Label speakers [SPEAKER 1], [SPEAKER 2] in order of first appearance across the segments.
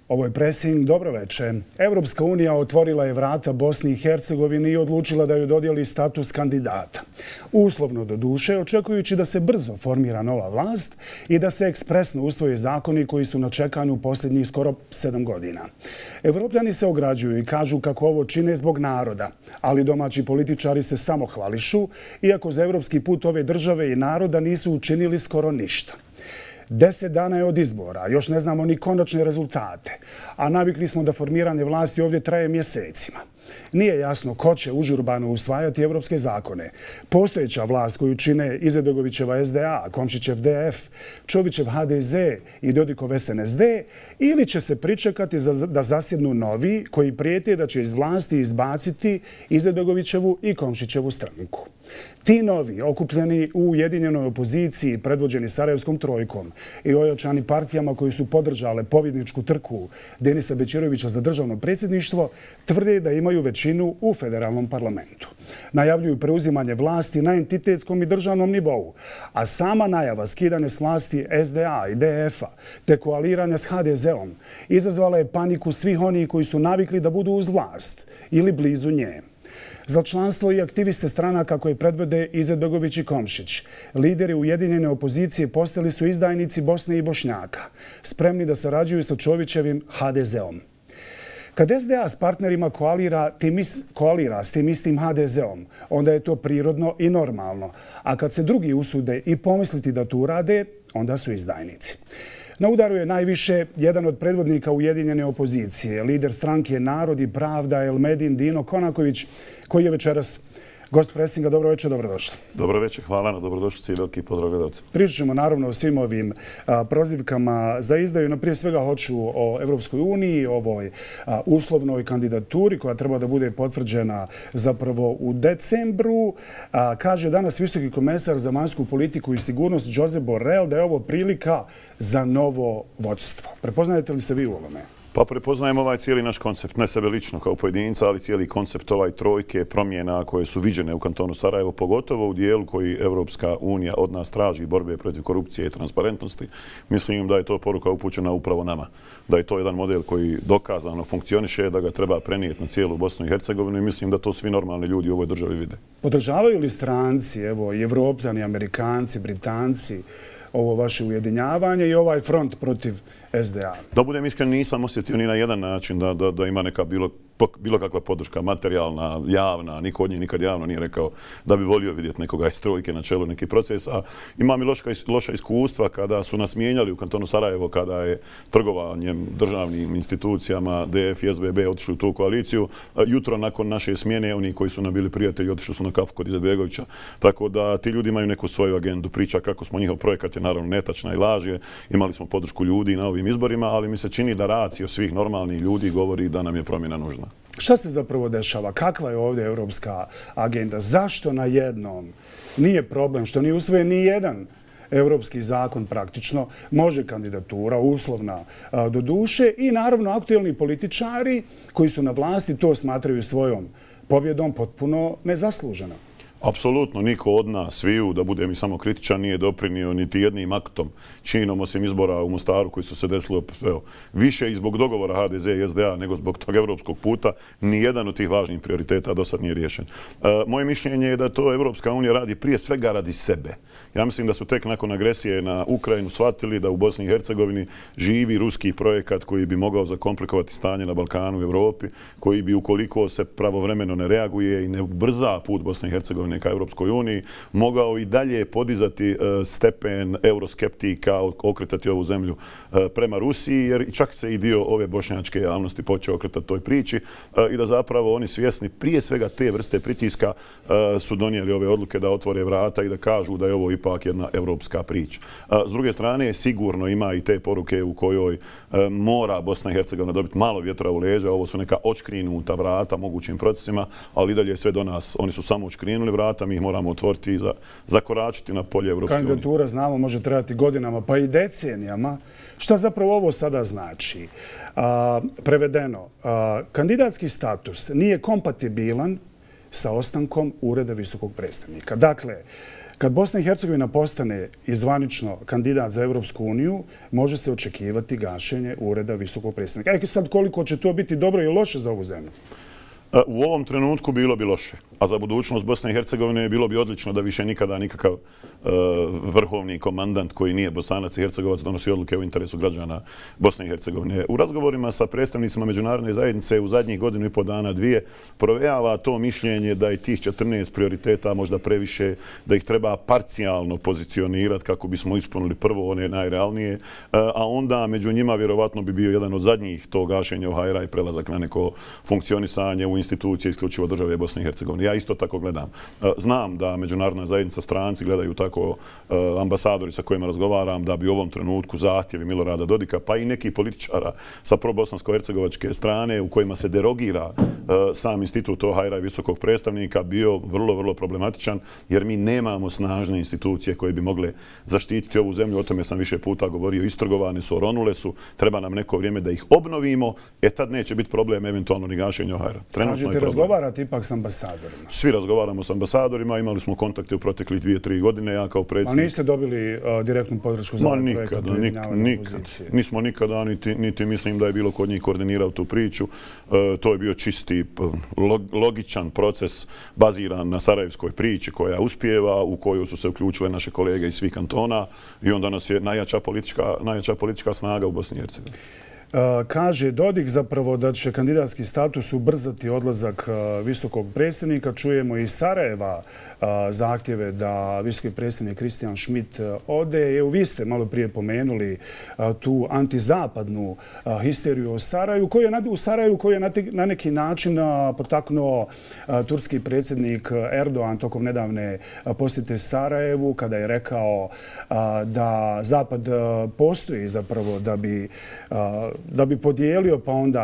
[SPEAKER 1] Ovo je Pressing, dobroveče. Evropska unija otvorila je vrata Bosni i Hercegovini i odlučila da joj dodijeli status kandidata. Uslovno do duše, očekujući da se brzo formira nova vlast i da se ekspresno usvoje zakoni koji su na čekanju posljednjih skoro 7 godina. Evropljani se ograđuju i kažu kako ovo čine zbog naroda, ali domaći političari se samo hvališu, iako za evropski put ove države i naroda nisu učinili skoro ništa. 10 dana je od izbora, još ne znamo ni konačne rezultate, a navikli smo da formiranje vlasti ovdje traje mjesecima. Nije jasno ko će užurbano usvajati evropske zakone. Postojeća vlast koju čine Izetbegovićeva SDA, Komšićev DF, Čovićev HDZ i Dodikov SNSD, ili će se pričekati da zasjednu novi koji prijete da će iz vlasti izbaciti Izetbegovićevu i Komšićevu stranku. Ti novi, okupljeni u ujedinjenoj opoziciji, predvođeni Sarajevskom trojkom i ojačani partijama koji su podržale pobjedničku trku Denisa Bećirovića za državno predsjedništvo, tvrde da imaju većinu u federalnom parlamentu. Najavljuju preuzimanje vlasti na entitetskom i državnom nivou, a sama najava skidane s vlasti SDA i DF-a te koaliranja s HDZ-om izazvala je paniku svih onih koji su navikli da budu uz vlast ili blizu nje. Za članstvo i aktiviste stranaka koje predvode Izetbegović i Komšić, lideri ujedinjene opozicije postali su izdajnici Bosne i Bošnjaka, spremni da sarađuju sa Čovićevim HDZ-om. Kad SDA s partnerima koalira s tim istim HDZ-om, onda je to prirodno i normalno, a kad se drugi usude i pomisliti da to urade, onda su izdajnici. Na udaru je najviše jedan od predvodnika ujedinjene opozicije, lider stranke Narod i pravda Elmedin Dino Konaković, koji je večeras gost Pressinga. Dobro večer, dobrodošli.
[SPEAKER 2] Dobro večer, hvala na dobrodošlici i veliki pozdrav gledalci.
[SPEAKER 1] Pričat ćemo naravno o svim ovim prozivkama za izdaju, no prije svega hoću o Evropskoj uniji, ovoj uslovnoj kandidaturi koja treba da bude potvrđena zapravo u decembru. Kaže danas visoki komesar za vanjsku politiku i sigurnost Josep Borrell da je ovo prilika za novo vodstvo. Prepoznajete li se vi u ovome?
[SPEAKER 2] Pa prepoznajem ovaj cijeli naš koncept, ne sebe lično kao pojedinca, ali cijeli koncept ovaj trojke promjena koje su viđene u kantonu Sarajevo, pogotovo u dijelu koji Evropska unija od nas traži borbe protiv korupcije i transparentnosti. Mislim da je to poruka upućena upravo nama. Da je to jedan model koji dokazano funkcioniše, da ga treba prenijeti na cijelu Bosnu i Hercegovinu i mislim da to svi normalni ljudi u ovoj državi vide.
[SPEAKER 1] Podržavaju li stranci, evo, i Evropljani, Amerikanci, Britanci, ovo vaše ujedinjavanje i ovaj front protiv SDA?
[SPEAKER 2] Da budem iskren, nisam osjetio ni na jedan način da ima neka bilo kakva podrška, materijalna, javna. Niko od njih nikad javno nije rekao da bi volio vidjeti nekoga iz trojke na čelu nekih procesa. Imam i loša iskustva kada su nas mijenjali u kantonu Sarajevo, kada je trgovanjem državnim institucijama DF i SBB otišli u tu koaliciju. Jutro nakon naše smjene, oni koji su nam bili prijatelji otišli su na kafu kod Izetbegovića. Tako da ti ljudi imaju neku svoju agendu. Priča kako smo njihov projekat je naravno netačna i laž je. Imali smo podršku ljudi na ovim izborima, ali mi se čini da racio svih normalnih ljudi govori da nam je promjena nužna.
[SPEAKER 1] Šta se zapravo dešava? Kakva je ovdje evropska agenda? Zašto na jednom nije problem što nije usvojen ni jedan evropski zakon praktično, može kandidatura uslovna do duše i naravno aktuelni političari koji su na vlasti to smatraju svojom pobjedom potpuno nezasluženo?
[SPEAKER 2] Apsolutno, niko od nas, sviju, da budem i samo kritičan, nije doprinio niti jednim aktom, činom osim izbora u Mostaru koji su se desilo više i zbog dogovora HDZ i SDA nego zbog tog evropskog puta. Nijedan od tih važnih prioriteta do sad nije riješen. Moje mišljenje je da to Evropska unija radi prije svega radi sebe. Ja mislim da su tek nakon agresije na Ukrajinu shvatili da u Bosni i Hercegovini živi ruski projekat koji bi mogao zakomplikovati stanje na Balkanu i Evropi, koji bi ukoliko se pravovremeno ne reaguje i ne ubrza put Bosne i Hercegovine ka Evropskoj uniji, mogao i dalje podizati stepen euroskeptika, okretati ovu zemlju prema Rusiji, jer čak se i dio ove bošnjačke javnosti počeo okretati toj priči i da zapravo oni svjesni prije svega te vrste pritiska su donijeli ove odluke da otvore vrata i da kažu da je ovo ipak jedna evropska priča. S druge strane, sigurno ima i te poruke u kojoj mora Bosna i Hercegovina dobiti malo vjetra u leđa. Ovo su neka očkrinuta vrata mogućim procesima, ali i dalje je sve do nas. Oni su samo očkrinuli vrata, mi ih moramo otvoriti i zakoračiti na polje Evropske unije.
[SPEAKER 1] Kandidatura, znamo, može trajati godinama, pa i decenijama. Šta zapravo ovo sada znači? Prevedeno, kandidatski status nije kompatibilan sa ostankom Ureda visokog predstavnika. Dakle, Kad Bosna i Hercegovina postane zvanično kandidat za Europsku uniju, može se očekivati gašenje ureda visokog predstavnika. Sad koliko će to biti dobro i loše za ovu zemlju?
[SPEAKER 2] U ovom trenutku bilo bi loše, a za budućnost Bosne i Hercegovine bilo bi odlično da više nikada nikakav vrhovni komandant koji nije Bosanac i Hercegovac donosi odluke u interesu građana Bosne i Hercegovine. U razgovorima sa predstavnicima međunarodne zajednice u zadnjih godinu i po dana, dvije, provejava to mišljenje da je tih 14 prioriteta možda previše, da ih treba parcijalno pozicionirati kako bismo ispunili prvo one najrealnije, a onda među njima vjerovatno bi bio jedan od zadnjih to gašenje OHR-a i prelazak na neko funkcionisanje u institucije isključivo države Bosne i Hercegovine. Ja isto tako gledam. Znam da međunarodna zajednica, stranci gledaju tako, ambasadori sa kojima razgovaram, da bi u ovom trenutku zahtjevi Milorada Dodika, pa i neki političara sa probosansko-hercegovačke strane u kojima se derogira sam institut OHR-a i visokog predstavnika bio vrlo, vrlo problematičan, jer mi nemamo snažne institucije koje bi mogle zaštititi ovu zemlju. O tome sam više puta govorio. Istrgovane su, oronule su. Treba nam neko vrijeme da ih obnovimo. Tad neće biti problem eventualno ni gašenja OHR-a.
[SPEAKER 1] Kažete, razgovarate ipak s ambasadorima?
[SPEAKER 2] Svi razgovaramo s ambasadorima, imali smo kontakte u proteklih 2-3 godine, ja kao predsjednik.
[SPEAKER 1] A niste dobili direktnu podršku za ovaj projekat ujedinjavanja opozicije?
[SPEAKER 2] Nismo nikada, niti mislim da je bilo kod njih koordinirao tu priču. To je bio čisti, logičan proces baziran na sarajevskoj priči koja uspijeva, u koju su se uključile naše kolege iz svih kantona i onda nas je najjača politička snaga u Bosni i Hercegovini.
[SPEAKER 1] Kaže Dodik zapravo da će kandidatski status ubrzati odlazak visokog predstavnika. Čujemo iz Sarajeva zahtjeve da visoki predstavnik Kristijan Schmidt ode. Evo, vi ste malo prije pomenuli tu antizapadnu histeriju u Sarajevu, koju je na neki način potaknuo turski predsjednik Erdogan tokom nedavne posjete Sarajevu, kada je rekao da Zapad postoji zapravo da bi podijelio pa onda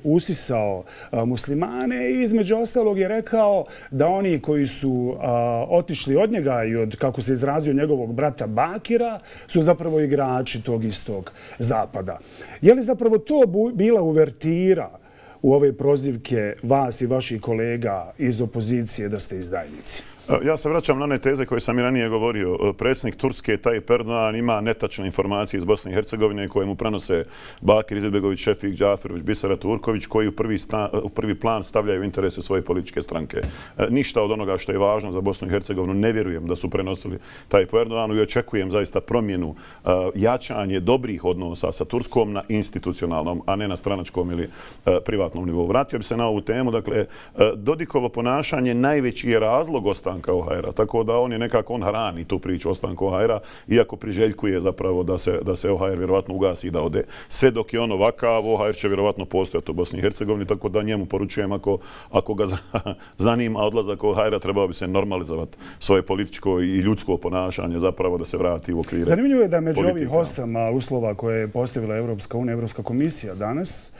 [SPEAKER 1] usisao muslimane i između ostalog je rekao da oni koji su otišli od njega i od, kako se izrazio, njegovog brata Bakira su zapravo igrači tog istog Zapada. Je li zapravo to bila uvertira u ove prozivke vas i vaših kolega iz opozicije da ste izdajnici?
[SPEAKER 2] Ja se vraćam na one teze koje sam i ranije govorio. Predsjednik Turske Tayyip Erdogan ima netačne informacije iz Bosne i Hercegovine koje mu prenose Bakir Izetbegović, Šefik Džaferović, Bisera Turković, koji u prvi plan stavljaju interese svoje političke stranke. Ništa od onoga što je važno za Bosnu i Hercegovinu ne vjerujem da su prenosili Tayyipu Erdoganu i očekujem zaista promjenu, jačanje dobrih odnosa sa Turskom na institucionalnom, a ne na stranačkom ili privatnom nivou. Vratio bi se na ovu temu. Dakle, Dodikovo ponašanje najveći je razlog ostanka OHR-a, tako da on je nekako, on hrani tu priču ostanka OHR-a, iako priželjkuje zapravo da se OHR vjerovatno ugasi i da ode. Sve dok je on ovakav, OHR će vjerovatno postojati u Bosni i Hercegovini, tako da njemu poručujem ako ga zanima odlazak OHR-a, trebao bi se normalizovati svoje političko i ljudsko ponašanje, zapravo da se vrati u okvire.
[SPEAKER 1] Zanimljivo je da među ovih 8 uslova koje je postavila Europska unija, Europska komisija danas,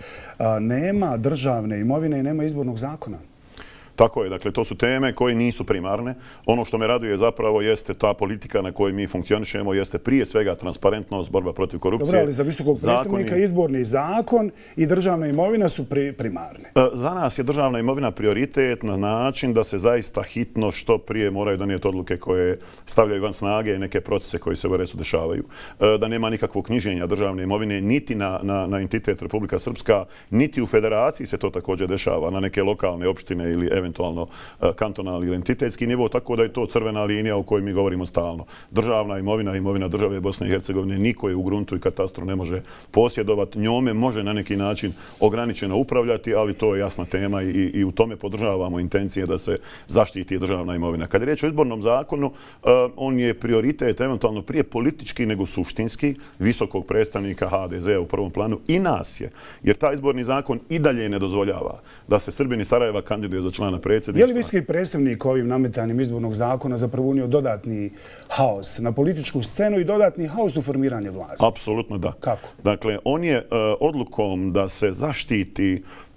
[SPEAKER 1] nema državne imovine i nema izbornog zakona.
[SPEAKER 2] Tako je, dakle, to su teme koje nisu primarne. Ono što me raduje zapravo jeste ta politika na kojoj mi funkcionišemo, jeste prije svega transparentnost, borba protiv korupcije.
[SPEAKER 1] Dobro, ali za visokog predstavnika izborni zakon i državna imovina su primarne.
[SPEAKER 2] Za nas je državna imovina prioritet na način da se zaista hitno što prije moraju donijeti odluke koje stavljaju van snage i neke procese koji se u RS-u dešavaju. Da nema nikakvog knjiženja državne imovine niti na entitet Republika Srpska, niti u federaciji se to također dešava, na neke lokalne opštine ili eventualno kantonalni ili entitetski nivo, tako da je to crvena linija o kojoj mi govorimo stalno. Državna imovina, imovina države Bosne i Hercegovine, niko je u gruntu i katastru ne može posjedovati. Njome može na neki način ograničeno upravljati, ali to je jasna tema i u tome podržavamo intencije da se zaštiti državna imovina. Kad je riječ o izbornom zakonu, on je prioritet eventualno prije politički nego suštinski visokog predstavnika HDZ-a u prvom planu i nas je, jer taj izborni zakon i dalje ne dozvoljava da se Srbin iz Sarajeva kandiduje za člana predsjedništva.
[SPEAKER 1] Je li visoki predstavnik ovim nametanjem izbornog zakona zapravo unio dodatni haos na političku scenu i dodatni haos u formiranje vlasti?
[SPEAKER 2] Apsolutno da.
[SPEAKER 1] Kako?
[SPEAKER 2] Dakle, on je odlukom da se zaštiti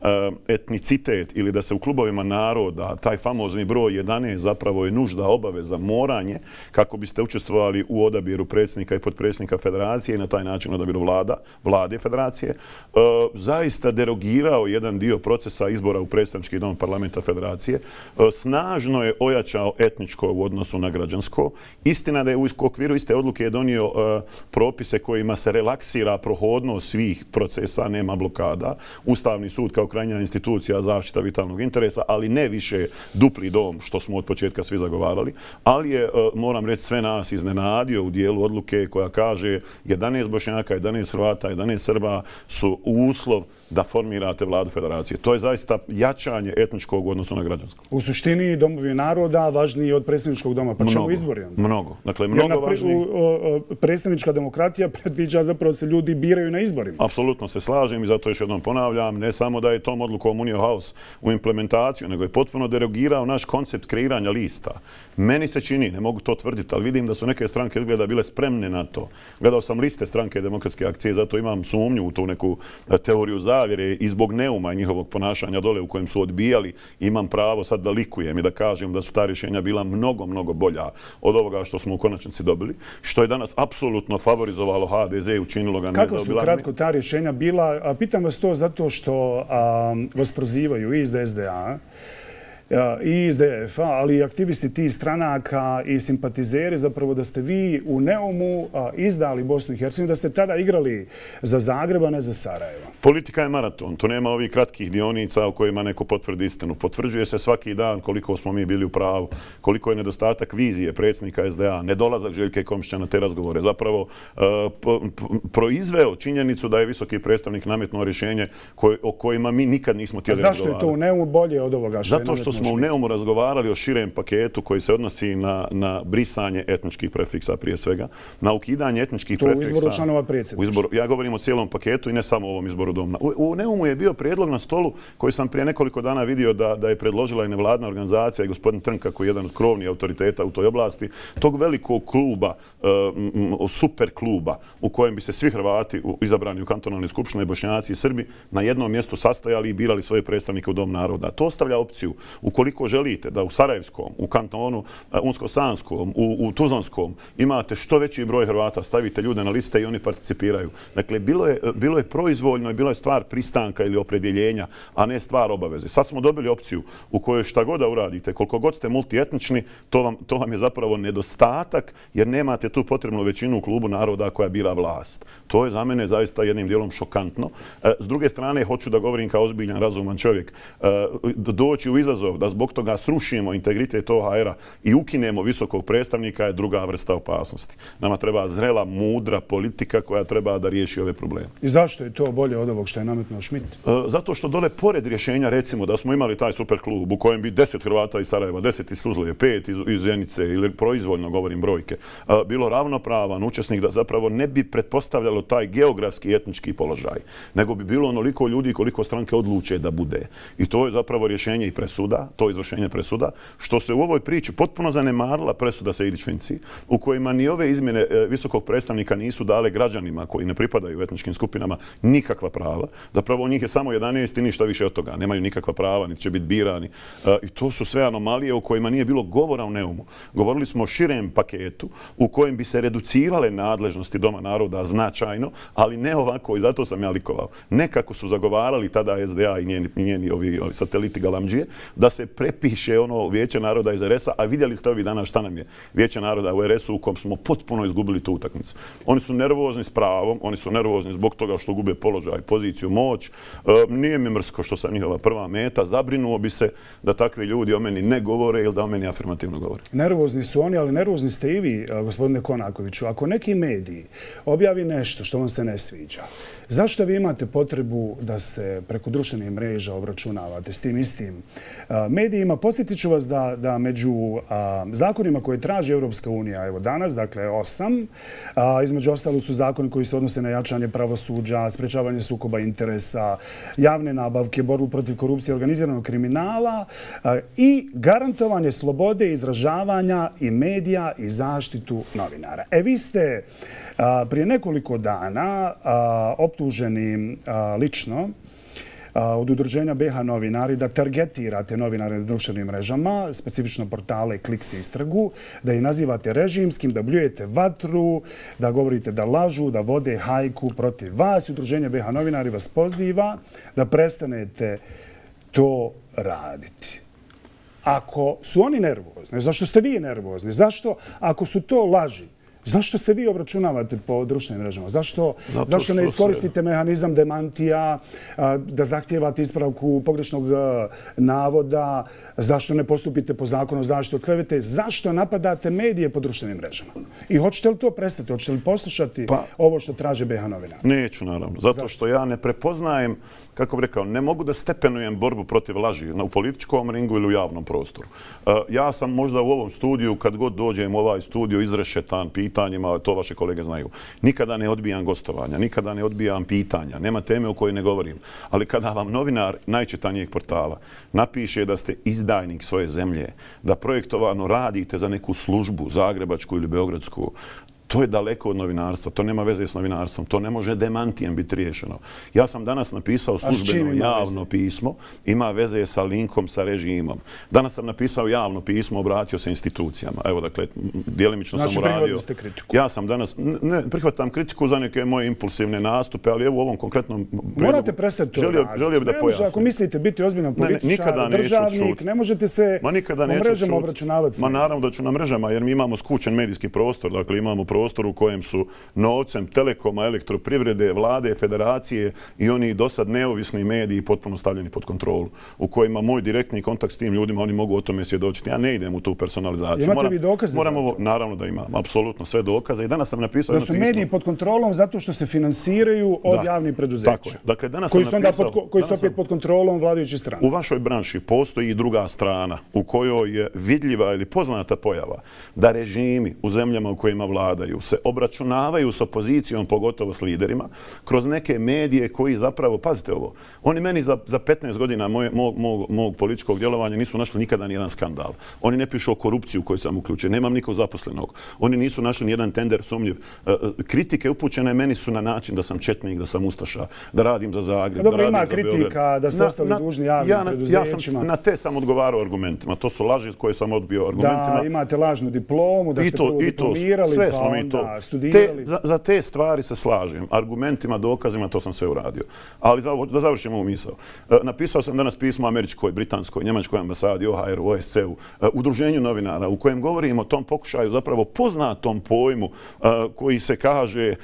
[SPEAKER 2] etnicitet ili da se u klubovima naroda taj famozni broj 11 zapravo je nužda, obaveza, moranje kako biste učestvovali u odabiru predsjednika i potpredsjednika federacije i na taj način odabiru vlade federacije, zaista derogirao jedan dio procesa izbora u predstavnički dom parlamenta federacije, snažno je ojačao etničko u odnosu na građansko. Istina da je u okviru iste odluke donio propise kojima se relaksira prohodnost svih procesa, nema blokada. Ustavni sud kao krajnja institucija zaštita vitalnog interesa, ali ne više dupli dom, što smo od početka svi zagovarali, ali je, moram reći, sve nas iznenadio u dijelu odluke koja kaže 11 Bošnjaka, 11 Hrvata, 11 Srba su uslov da formirate vladu federacije. To je zaista jačanje etničkog u odnosu na građansko.
[SPEAKER 1] U suštini domovi naroda važniji od predsjedničkog doma, pa čemu izbori?
[SPEAKER 2] Mnogo. Dakle, mnogo važniji.
[SPEAKER 1] Predsjednička demokratija predviđa zapravo se ljudi biraju na izborima.
[SPEAKER 2] Apsolutno se slažem i zato još jednom ponavljam, ne samo da je tom odlukom unio haos u implementaciju, nego je potpuno derogirao naš koncept kreiranja lista. Meni se čini, ne mogu to tvrditi, ali vidim da su neke stranke izgleda bile spremne na to. Gledao sam liste stranke Demokratske akcije, zato imam sumnju u tu neku teoriju zavjere i zbog neuma njihovog ponašanja dole u kojem su odbijali. Imam pravo sad da likujem i da kažem da su ta rješenja bila mnogo, mnogo bolja od ovoga što smo u konačnici dobili, što je danas apsolutno favorizovalo HDZ i učinilo ga nezaobilaznim.
[SPEAKER 1] Kako su kratko ta rješenja bila? Pitam vas to zato što vas prozivaju iz SDA i iz DF-a, ali i aktivisti tih stranaka i simpatizeri, zapravo da ste vi u neumu izdali Bosnu i Hercegovinu, da ste tada igrali za Zagreb, a ne za Sarajevo.
[SPEAKER 2] Politika je maraton. To nema ovih kratkih dionica u kojima neko potvrdi istinu. Potvrđuje se svaki dan koliko smo mi bili u pravu, koliko je nedostatak vizije predsjednika SDA, nedolazak Željke Komšića na te razgovore. Zapravo proizveo činjenicu da je visoki predstavnik nametnuo rješenje o kojima mi nikad nismo htjeli razgovarati.
[SPEAKER 1] Zašto je to u neumu bolje od ovoga što je nametnuo?
[SPEAKER 2] Zato što smo u neumu razgovarali o širem paketu koji se odnosi na brisanje etničkih prefiksa prije svega, na ukidanje etničkih prefiksa.
[SPEAKER 1] To u izboru članova predsjedništva.
[SPEAKER 2] Ja govorim o cijelom paketu i ne samo o ovom izboru doma. U neumu je bio prijedlog na stolu koji sam prije nekoliko dana vidio da je predložila i nevladna organizacija i gospodin Trnka koji je jedan od krovnih autoriteta u toj oblasti, tog velikog kluba, super kluba u kojem bi se svi Hrvati izabrani u kantonalne skupštine, Bošnjaci i Srbi na jednom mjestu sastajali i birali svoje predstavnike u Dom naroda. To ostavlja opciju ukoliko želite da u Sarajevskom, u kantonu Unsko-Sanskom, u Tuzlanskom imate što veći broj Hrvata, stavite ljude na liste i oni participiraju. Dakle, bilo je proizvoljno i bilo je stvar pristanka ili opredjeljenja, a ne stvar obaveze. Sad smo dobili opciju u kojoj šta god da uradite, koliko god ste multietnični, to vam je zapravo nedostatak jer nemate tu potrebnu većinu u klubu naroda koja bira vlast. To je za mene zaista jednim dijelom šokantno. S druge strane, hoću da govorim kao ozbiljan, razuman čovjek, doći u izazov da zbog toga srušimo integritet OHR-a i ukinemo visokog predstavnika je druga vrsta opasnosti. Nama treba zrela, mudra politika koja treba da riješi ove probleme.
[SPEAKER 1] I zašto je to bolje od ovog što je nametnuo Schmidt?
[SPEAKER 2] Zato što dole pored rješenja, recimo da smo imali taj super klub u kojem bi 10 Hrvata iz Sarajeva, 10 iz Tuzle, 5 iz Zenice ili proizvoljno govorim brojke, bilo ravnopravan učesnik da zapravo ne bi pretpostavljalo taj geografski i etnički položaj, nego bi bilo onoliko ljudi koliko stranke odluče da bude. I to je zapravo rješenje i presuda, to izvršenje presuda, što se u ovoj priči potpuno zanemarila presuda Sejdić-Finci, u kojima ni ove izmjene visokog predstavnika nisu dale građanima koji ne pripadaju etničkim skupinama nikakva prava. Zapravo njih je samo 11 i ništa više od toga. Nemaju nikakva prava, niti će biti birani. I to su sve anomalije u kojima nije bilo govora u neumu. Govorili smo o širem paketu u kojem bi se reducirale nadležnosti Doma naroda značajno, ali ne ovako i zato sam ja likovao. Nekako su zagovarali tada SDA i njeni ovi sateliti Galamdžije da se prepiše ono Vijeće naroda iz RS-a, a vidjeli ste ovih dana šta nam je Vijeće naroda u RS-u u kom smo potpuno izgubili tu utakmicu. Oni su nervozni s pravom, oni su nervozni zbog toga što gube položaj, poziciju, moć. Nije mi mrsko što sam njihova prva meta. Zabrinuo bi se da takvi ljudi o meni ne govore ili da o meni afirmativno govore.
[SPEAKER 1] Nervozni su oni, ali nervozni ste i vi, gospodine Konakoviću. Ako neki mediji objavi nešto što vam se ne sviđa, zašto vi imate potrebu da se preko društvenih mreža obračunavate s tim istim medijima? Podsjetit ću vas da među zakonima koje traži Europska unija, evo danas, dakle 8, između ostalo su zakoni koji se odnose na jačanje pravosuđa, sprečavanje sukoba interesa, javne nabavke, borbu protiv korupcije, organiziranog kriminala i garantovanje slobode izražavanja i medija i zaštitu novinara. Vi ste prije nekoliko dana optuženi lično od udruženja BiH novinari da targetirate novinare na društvenim mrežama, specifično portale Kliks i Istragu, da ih nazivate režimskim, da bljujete vatru, da govorite da lažu, da vode hajku protiv vas. Udruženje BiH novinari vas poziva da prestanete to raditi. Ako su oni nervozni, zašto ste vi nervozni? Zašto, ako su to laži, zašto se vi obračunavate po društvenim mrežama? Zašto ne iskoristite mehanizam demantija, da zahtijevate ispravku pogrešnog navoda? Zašto ne postupite po zakonu o zaštiti od klevete? Zašto napadate medije po društvenim mrežama? I hoćete li to prestati? Hoćete li poslušati ovo što traže BiH novinari?
[SPEAKER 2] Neću, naravno. Zato što ja ne prepoznajem, kako bih rekao, ne mogu da stepenujem borbu protiv laži u političkom ringu ili u javnom prostoru. Ja sam možda u ovom studiju, kad god dođem u ovaj studio, izrešetan pitanjima, to vaše kolege znaju. Nikada ne odbijam gostovanja, nikada ne odbijam pitanja, nema teme o kojoj ne govorim. Ali kada vam novinar najčitanijeg portala napiše da ste izdajnik svoje zemlje, da projektovano radite za neku službu, zagrebačku ili beogradsku, to je daleko od novinarstva, to nema veze s novinarstvom, to ne može demantijem biti riješeno. Ja sam danas napisao službeno javno pismo, ima veze sa linkom, sa režimom. Danas sam napisao javno pismo, obratio se institucijama. Evo, dakle, djelimično sam uradio.
[SPEAKER 1] Prihvatili ste kritiku?
[SPEAKER 2] Ja sam danas, ne prihvatam kritiku za neke moje impulsivne nastupe, ali evo u ovom konkretnom prijedlogu.
[SPEAKER 1] Morate prestati to raditi.
[SPEAKER 2] Želio bi da pojasnim.
[SPEAKER 1] Ako mislite biti ozbiljan političar, državnik, ne možete se po mrežama obračunavati.
[SPEAKER 2] Ma naravno da ću na mrežama, jer mi imamo skučen medijski prostor, dakle imamo prostor u kojem su novcem Telekoma, elektroprivrede, vlade, federacije i oni dosad neovisni mediji potpuno stavljeni pod kontrolu, u kojima moj direktni kontakt s tim ljudima, oni mogu o tome svjedočiti. Ja ne idem u tu personalizaciju.
[SPEAKER 1] Imate vi dokaze za to?
[SPEAKER 2] Naravno da imam, apsolutno sve dokaze. I danas sam napisao...
[SPEAKER 1] Da su mediji pod kontrolom zato što se finansiraju od javnih preduzeća.
[SPEAKER 2] Tako je. Dakle, danas sam napisao...
[SPEAKER 1] Koji su opet pod kontrolom vladajuće strane.
[SPEAKER 2] U vašoj branši postoji i druga strana u kojoj je vidljiva ili poznata pojava da režimi u zemljama u kojima vladaju se obračunavaju s opozicijom, pogotovo s liderima, kroz neke medije koji zapravo, pazite ovo, oni meni za 15 godina mog političkog djelovanja nisu našli nikada nijedan skandal. Oni ne pišu o korupciju u kojoj sam uključen, nemam nikog zaposlenog. Oni nisu našli nijedan tender sumnjiv. Kritike upućene meni su na način da sam četnik, da sam ustaša, da radim za Zagreb, da radim za Beograd.
[SPEAKER 1] Dobro, ima kritika da ste ostali dužni javnim preduzećima.
[SPEAKER 2] Na te sam odgovarao argumentima. To su laži koje sam odbio argumentima.
[SPEAKER 1] Da imate lažnu diplomu, da ste prvo diplomirali, pa onda studirali.
[SPEAKER 2] Za te stvari se slažem. Argumentima, dokazima, to sam sve uradio. Ali da završim ovu misao. Napisao sam danas pismo američkoj, britanskoj, njemačkoj ambasadi, OHR-u, OSCE-u, udruženju novinara, u kojem govorim o tom pokušaju, zapravo poznatom pojmu koji se kaže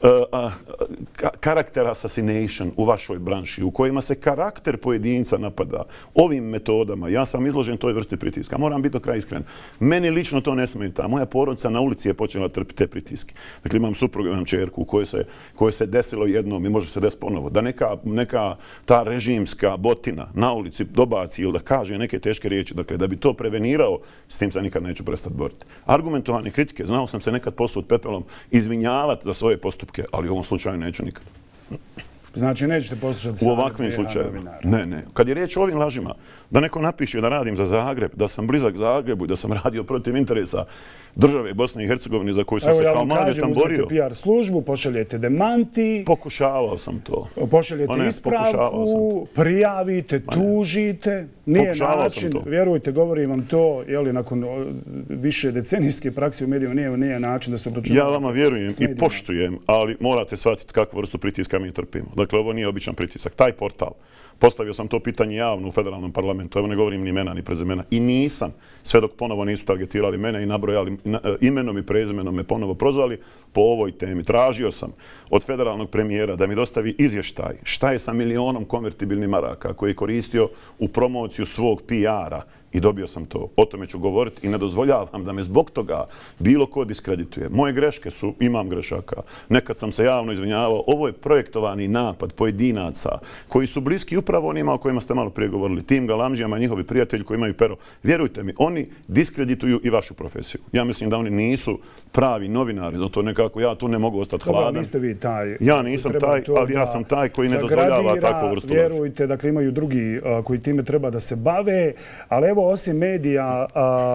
[SPEAKER 2] karakter assassination u vašoj branši, u kojima se karakter pojedinca napada ovim metodama. Ja sam izložen toj vrsti pritiska. Moram biti do kraja iskren. Meni lično to ne smeta. Moja porodica na ulici je počela trpiti te pritiske. Dakle, imam suprugu, imam čerku u kojoj se desilo jednom i može se desiti ponovo. Da neka ta režimska botina na ulici dobaci ili da kaže neke teške riječi, dakle, da bi to prevenirao, s tim se nikad neću prestati boriti. Argumentovane kritike, znao sam se nekad posut pepelom izvinjavati za svoje postupke, ali u ovom slučaju neću nikad.
[SPEAKER 1] Znači nećete poslušati
[SPEAKER 2] u ovakvim slučajevima. Ne. Kad je riječ o ovim lažima, da neko napiše da radim za Zagreb, da sam blizak Zagrebu i da sam radio protiv interesa države Bosne i Hercegovine za koju sam se kao maloljetan borio.
[SPEAKER 1] Uzmete PR službu, pošaljete demanti.
[SPEAKER 2] Pokušavao sam to.
[SPEAKER 1] Pošaljete ispravku, prijavite, tužite. Nije način, vjerujte, govorim vam to, nakon više decenijske prakse u medijima, nije način da se obračunavate.
[SPEAKER 2] Ja vama vjerujem i poštujem, ali morate shvatiti kakvu vrstu pritiska mi trpimo. Dakle, ovo nije običan pritisak. Taj portal, postavio sam to pitanje javno u federalnom parlamentu, evo ne govorim ni imena ni prezimena, i nisam, sve dok ponovo nisu targetirali mene i nabrojali imenom i prezimenom me ponovo prozvali po ovoj temi. Tražio sam od federalnog premijera da mi dostavi izvještaj šta je sa milionom konvertibilnih maraka koji je koristio u promociju svog PR-a. I dobio sam to. O tome ću govoriti i ne dozvoljavam da me zbog toga bilo ko diskredituje. Moje greške su, imam grešaka. Nekad sam se javno izvinjavao. Ovo je projektovani napad pojedinaca koji su bliski upravo onima o kojima ste malo prije govorili. Tim galamđijama, njihovi prijatelji koji imaju pero. Vjerujte mi, oni diskredituju i vašu profesiju. Ja mislim da oni nisu pravi novinari, zato nekako ja tu ne mogu ostati hladan.
[SPEAKER 1] Dobro, niste vi taj.
[SPEAKER 2] Ja nisam taj, ali ja sam taj koji ne dozvoljava takvu vrstu laži.
[SPEAKER 1] Vjerujte, dakle imaju drugi koji time treba da se bave, ali evo osim medija,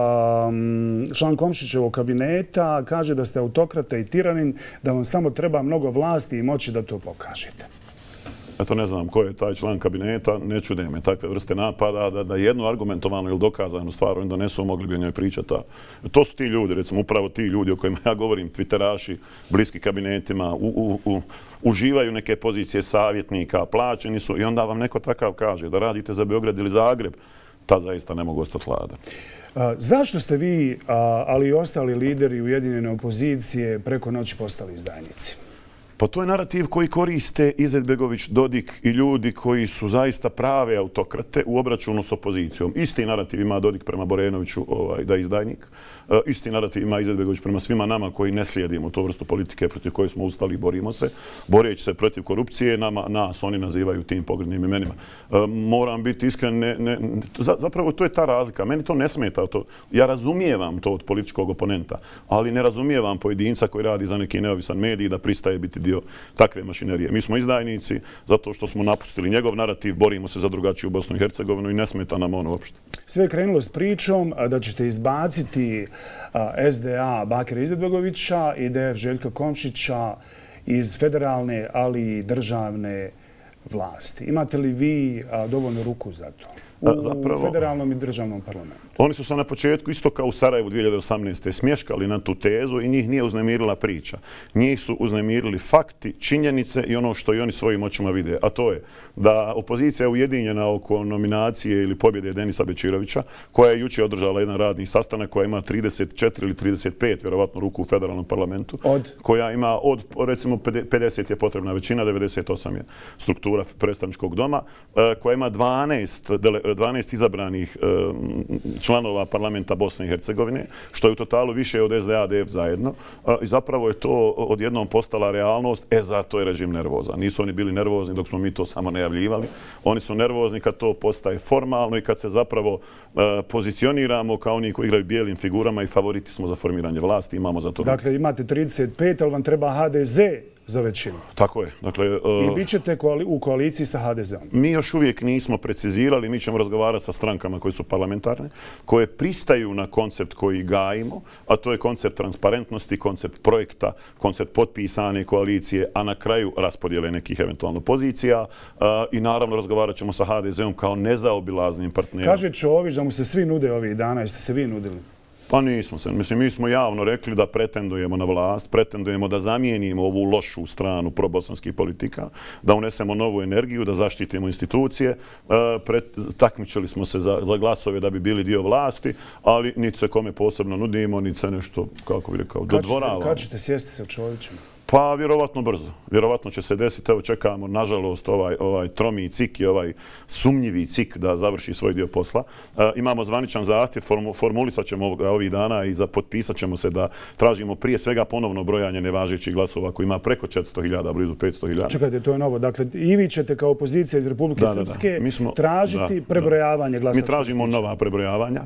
[SPEAKER 1] član Komšićevog kabineta kaže da ste autokrata i tiranin, da vam samo treba mnogo vlasti i moći da to pokažete.
[SPEAKER 2] eto ne znam ko je taj član kabineta, ne čude me takve vrste napada, da jednu argumentovanu ili dokazanu stvar oni donesu, mogli bi o njoj pričati. To su ti ljudi, recimo upravo ti ljudi o kojima ja govorim, twitteraši, bliski kabinetima, uživaju neke pozicije savjetnika, plaćeni su i onda vam neko takav kaže da radite za Beograd ili Zagreb, tad zaista ne mogu ostati hladan.
[SPEAKER 1] Zašto ste vi, ali i ostali lideri ujedinjene opozicije, preko noći postali izdajnici?
[SPEAKER 2] Pa to je narativ koji koriste Izetbegović, Dodik i ljudi koji su zaista prave autokrate u obračunu s opozicijom. Isti narativ ima Dodik prema Borenoviću da je izdajnik. Isti narativ ima Izetbegović prema svima nama koji ne slijedimo tu vrstu politike protiv koje smo ustali i borimo se. Boreći se protiv korupcije, nas oni nazivaju tim pogrdnim imenima. Moram biti iskren, zapravo to je ta razlika. Meni to ne smeta. Ja razumijevam to od političkog oponenta, ali ne razumijevam pojedinca koji radi za neki neovisan medij da pristaje biti dio takve mašinerije. Mi smo izdajnici zato što smo napustili njegov narativ, borimo se za drugačiju Bosnu i Hercegovinu i ne smeta nam ono uopšte.
[SPEAKER 1] Sve je krenulo s pričom da ćete izbaciti SDA Bakira Izetbegovića i DF Željka Komšića iz federalne, ali i državne vlasti. Imate li vi dovoljno ruku za to? U federalnom i državnom parlamentu.
[SPEAKER 2] Oni su se na početku, isto kao u Sarajevu 2018. smješkali na tu tezu i njih nije uznemirila priča. Njih su uznemirili fakti, činjenice i ono što i oni svojim očima vide. A to je da opozicija je ujedinjena oko nominacije ili pobjede Denisa Bečirovića, koja je jučer održala jedan radni sastanak, koja ima 34 ili 35 vjerovatno ruku u federalnom parlamentu. Koja ima recimo 50 je potrebna većina, 98 je struktura predstavničkog doma, koja ima 12 izabranih članova parlamenta Bosne i Hercegovine, što je u totalu više od SDA, DF zajedno. I zapravo je to odjednom postala realnost. Zato je režim nervozan. Nisu oni bili nervozni dok smo mi to samo najavljivali. Oni su nervozni kad to postaje formalno i kad se zapravo pozicioniramo kao oni koji igraju bijelim figurama i favoriti smo za formiranje vlasti. Imamo za to.
[SPEAKER 1] Dakle, imate 35, ali vam treba HDZ za većinu.
[SPEAKER 2] Tako je.
[SPEAKER 1] I bit ćete u koaliciji sa HDZ-om.
[SPEAKER 2] Mi još uvijek nismo precizirali. Mi ćemo razgovarati sa strankama koje su parlamentarne, koje pristaju na koncept koji gajimo, a to je koncept transparentnosti, koncept projekta, koncept potpisane koalicije, a na kraju raspodjele nekih eventualno pozicija. I naravno razgovarat ćemo sa HDZ-om kao nezaobilaznim partnerom.
[SPEAKER 1] Kaže Čović da mu se svi nude ovih dana. Jeste se vi nudili?
[SPEAKER 2] Pa nismo se. Mislim, mi smo javno rekli da pretendujemo na vlast, pretendujemo da zamijenimo ovu lošu stranu probosanskih politika, da unesemo novu energiju, da zaštitimo institucije. Takmičili smo se za glasove da bi bili dio vlasti, ali niti se kome posebno nudimo, niti se nešto, kako bih rekao, dodvoravamo.
[SPEAKER 1] Kad ćete sjesti sa Čovićem?
[SPEAKER 2] Pa vjerovatno brzo. Vjerovatno će se desiti. Evo čekamo, nažalost, ovaj tromi cik i ovaj sumnjivi cik da završi svoj dio posla. Imamo zvaničan zahtjev, formulisat ćemo ga ovih dana i potpisat ćemo se da tražimo prije svega ponovno brojanje nevažećih glasova koji ima preko 400.000, blizu 500.000.
[SPEAKER 1] Čekajte, to je novo. Dakle, i vi ćete kao opozicija iz Republike Srpske tražiti prebrojavanje glasačkih listića.
[SPEAKER 2] Mi tražimo nova prebrojavanja.